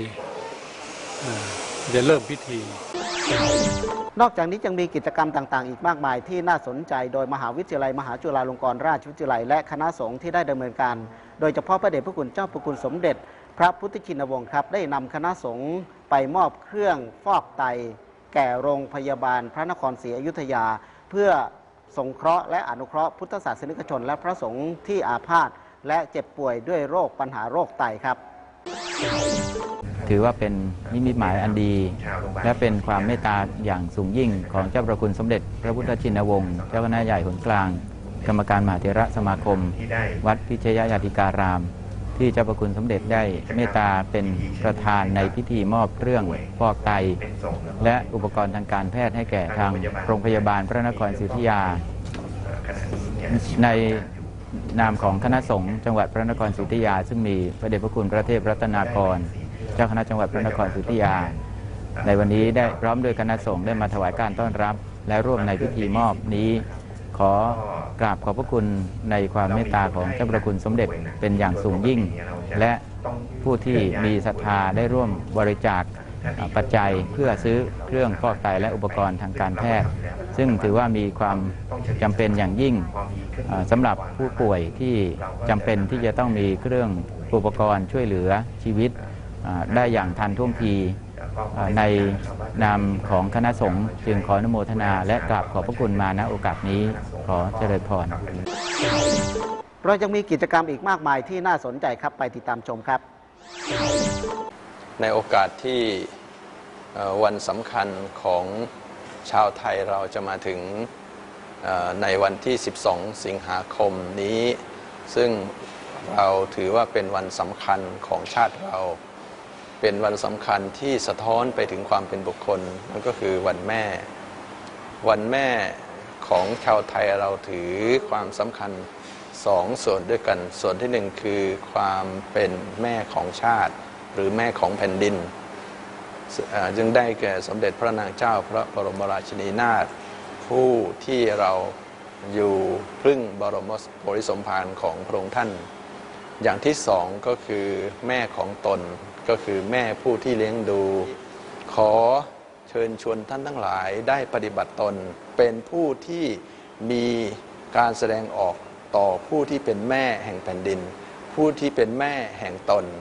จะเริ่มพิธีนอกจากนี้ยังมีกิจกรรมต่างๆอีกมากมายที่น่าสนใจโดยมหาวิทยาลัยมหาจุฬาลงกรณราชวิทยาลัยและคณะสงฆ์ที่ได้ดำเนินการโดยเฉพาะพระเดชพระคุณเจ้าพระคุณสมเด็จพระพุทธชินวงศ์ครับได้นำคณะสงฆ์ไปมอบเครื่องฟอกไตแก่โรงพยาบาลพระนครศรีอยุธยาเพื่อสงเคราะห์และอนุเคราะห์พุทธศาสนิกชนและพระสงฆ์ที่อาพาธและเจ็บป่วยด้วยโรคปัญหาโรคไตครับถือว่าเป็นนิมิตหมายอันดีและเป็นความเมตตาอย่างสูงยิ่งของเจ้าพระคุณสมเด็จพระพุทธชินวงศ์เจ้าคณะใหญ่หนกลางกรรมการมหาเถรสมาคมวัดพิชยญาติการามที่เจ้าพระคุณสมเด็จได้เมตตาเป็นประธานในพิธีมอบเครื่องฟอกไตและอุปกรณ์ทางการแพทย์ให้แก่ทางโรงพยาบาลพระนครศรีอยุธยาในนามของคณะสงฆ์จังหวัดพระนครศรีอยุธยาซึ่งมีพระเดชพระคุณพระเทพรัตนากรเจ้าคณะจังหวัดพระนครศรีอยุธยาในวันนี้ได้พร้อมด้วยคณะสงฆ์ได้มาถวายการต้อนรับและร่วมในพิธีมอบนี้ขอกราบขอบพระคุณในความเมตตาของเจ้าพระคุณสมเด็จเป็นอย่างสูงยิ่งและผู้ที่มีศรัทธาได้ร่วมบริจาคปัจจัยเพื่อซื้อเครื่องฟอกไตและอุปกรณ์ทางการแพทย์ซึ่งถือว่ามีความจำเป็นอย่างยิ่งสำหรับผู้ป่วยที่จำเป็นที่จะต้องมีเครื่องอุปกรณ์ช่วยเหลือชีวิตได้อย่างทันท่วงทีในนามของคณะสงฆ์จึงขออนุโมทนาและกราบขอบพระคุณมาณโอกาสนี้ขอเจริญพรเรายังมีกิจกรรมอีกมากมายที่น่าสนใจครับไปติดตามชมครับในโอกาสที่วันสำคัญของชาวไทยเราจะมาถึงในวันที่สิบสองสิงหาคมนี้ซึ่งเราถือว่าเป็นวันสำคัญของชาติเราเป็นวันสำคัญที่สะท้อนไปถึงความเป็นบุคคลนั่นก็คือวันแม่วันแม่ของชาวไทยเราถือความสำคัญสองส่วนด้วยกันส่วนที่หนึ่งคือความเป็นแม่ของชาติหรือแม่ของแผ่นดินจึงได้แก่สมเด็จพระนางเจ้าพระบรมราชินีนาถผู้ที่เราอยู่พึ่งบรมโพธิสมภารของพระองค์ท่านอย่างที่สองก็คือแม่ของตนก็คือแม่ผู้ที่เลี้ยงดูขอเชิญชวนท่านทั้งหลายได้ปฏิบัติตนเป็นผู้ที่มีการแสดงออกต่อผู้ที่เป็นแม่แห่งแผ่นดินผู้ที่เป็นแม่แห่งตน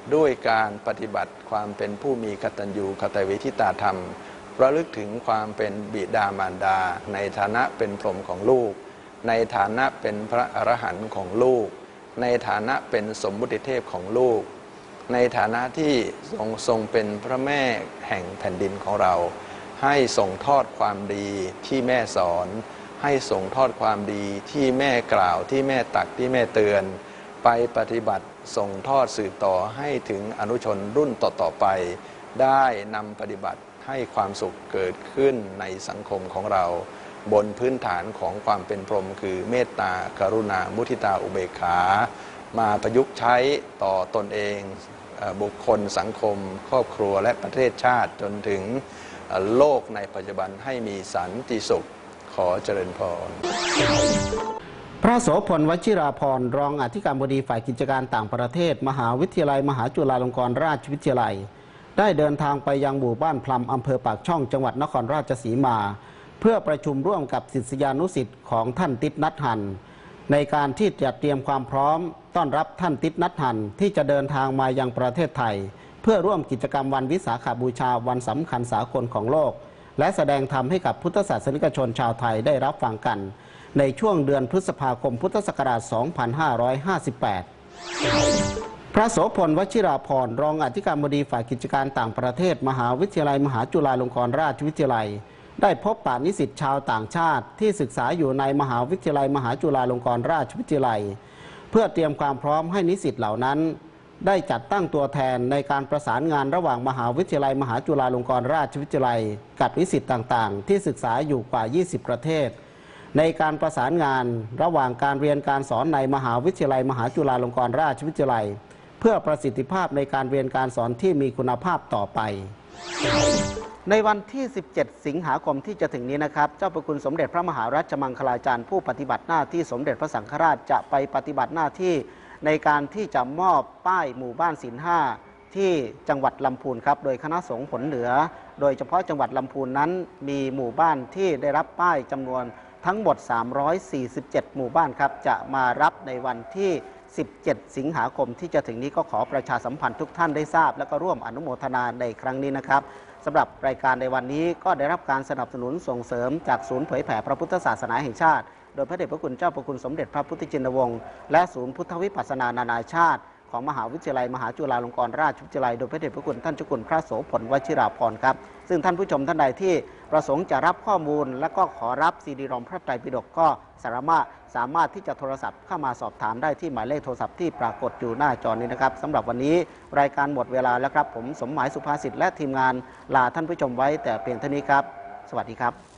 ด้วยการปฏิบัติความเป็นผู้มีกตัญญูกตเวทิตาธรรมระลึกถึงความเป็นบิดามารดาในฐานะเป็นพรหมของลูกในฐานะเป็นพระอรหันต์ของลูกในฐานะเป็นสมมุติเทพของลูกในฐานะที่ทรงทรงเป็นพระแม่แห่งแผ่นดินของเราให้ส่งทอดความดีที่แม่สอนให้ส่งทอดความดีที่แม่กล่าวที่แม่ตักที่แม่เตือนไปปฏิบัติส่งทอดสืบต่อให้ถึงอนุชนรุ่นต่อๆไปได้นำปฏิบัติให้ความสุขเกิดขึ้นในสังคมของเราบนพื้นฐานของความเป็นพรหมคือเมตตากรุณามุทิตาอุเบกขามาประยุกต์ใช้ต่อตนเองบุคคลสังคมครอบครัวและประเทศชาติจนถึงโลกในปัจจุบันให้มีสันติสุขขอเจริญพรพระโสพลวชิราภรณ์รองอธิการบดีฝ่ายกิจการต่างประเทศมหาวิทยาลัยมหาจุฬาลงกรณราชวิทยาลัยได้เดินทางไปยังหมู่บ้านพลัมอำเภอปากช่องจังหวัดนครราชสีมาเพื่อประชุมร่วมกับศิษยานุศิษย์ของท่านติสนัทหันในการที่จะเตรียมความพร้อมต้อนรับท่านติสนัทหันที่จะเดินทางมายังประเทศไทยเพื่อร่วมกิจกรรมวันวิสาขบูชาวันสำคัญสากลของโลกและแสดงธรรมให้กับพุทธศาสนิกชนชาวไทยได้รับฟังกันในช่วงเดือนพฤษภาคมพุทธศักราช สองพันห้าร้อยห้าสิบแปด พระโสพลวชิราภรณ์รองอธิการบดีฝ่ายกิจการต่างประเทศมหาวิทยาลัยมหาจุฬาลงกรณราชวิทยาลัยได้พบปะนิสิตชาวต่างชาติที่ศึกษาอยู่ในมหาวิทยาลัยมหาจุฬาลงกรณราชวิทยาลัยเพื่อเตรียมความพร้อมให้นิสิตเหล่านั้นได้จัดตั้งตัวแทนในการประสานงานระหว่างมหาวิทยาลัยมหาจุฬาลงกรณราชวิทยาลัยกับนิสิตต่างๆที่ศึกษาอยู่กว่ายี่สิบประเทศในการประสานงานระหว่างการเรียนการสอนในมหาวิทยาลัยมหาจุฬาลงกรณราชวิทยาลัยเพื่อประสิทธิภาพในการเรียนการสอนที่มีคุณภาพต่อไปในวันที่สิบเจ็ดสิงหาคมที่จะถึงนี้นะครับเจ้าพระคุณสมเด็จพระมหารัชมังคลาจารย์ผู้ปฏิบัติหน้าที่สมเด็จพระสังฆราชจะไปปฏิบัติหน้าที่ในการที่จะมอบป้ายหมู่บ้านศีลห้าที่จังหวัดลำพูนครับโดยคณะสงฆ์ผลเหนือโดยเฉพาะจังหวัดลำพูนนั้นมีหมู่บ้านที่ได้รับป้ายจำนวนทั้งหมดสามร้อยสี่สิบเจ็ดหมู่บ้านครับจะมารับในวันที่สิบเจ็ดสิงหาคมที่จะถึงนี้ก็ขอประชาสัมพันธ์ทุกท่านได้ทราบและก็ร่วมอนุโมทนาในครั้งนี้นะครับสำหรับรายการในวันนี้ก็ได้รับการสนับสนุนส่งเสริมจากศูนย์เผยแผ่พระพุทธศาสนาแห่งชาติโดยพระเดชพระคุณเจ้าพระคุณสมเด็จพระพุทธชินวงศ์และศูนย์พุทธวิปัสสนานานาชาติของมหาวิทยาลัยมหาจุฬาลงกรณราชวิทยาลัยโดยพระเดชพระคุณท่านเจ้าคุณพระโสพลวชิราภรณ์ครับซึ่งท่านผู้ชมท่านใดที่ประสงค์จะรับข้อมูลและก็ขอรับซีดีรอมพระไตรปิฎกก็สามารถสามารถที่จะโทรศัพท์เข้ามาสอบถามได้ที่หมายเลขโทรศัพท์ที่ปรากฏอยู่หน้าจอนี้นะครับสำหรับวันนี้รายการหมดเวลาแล้วครับผมสมหมายสุภาษิตและทีมงานลาท่านผู้ชมไว้แต่เพียงเท่านี้ครับสวัสดีครับ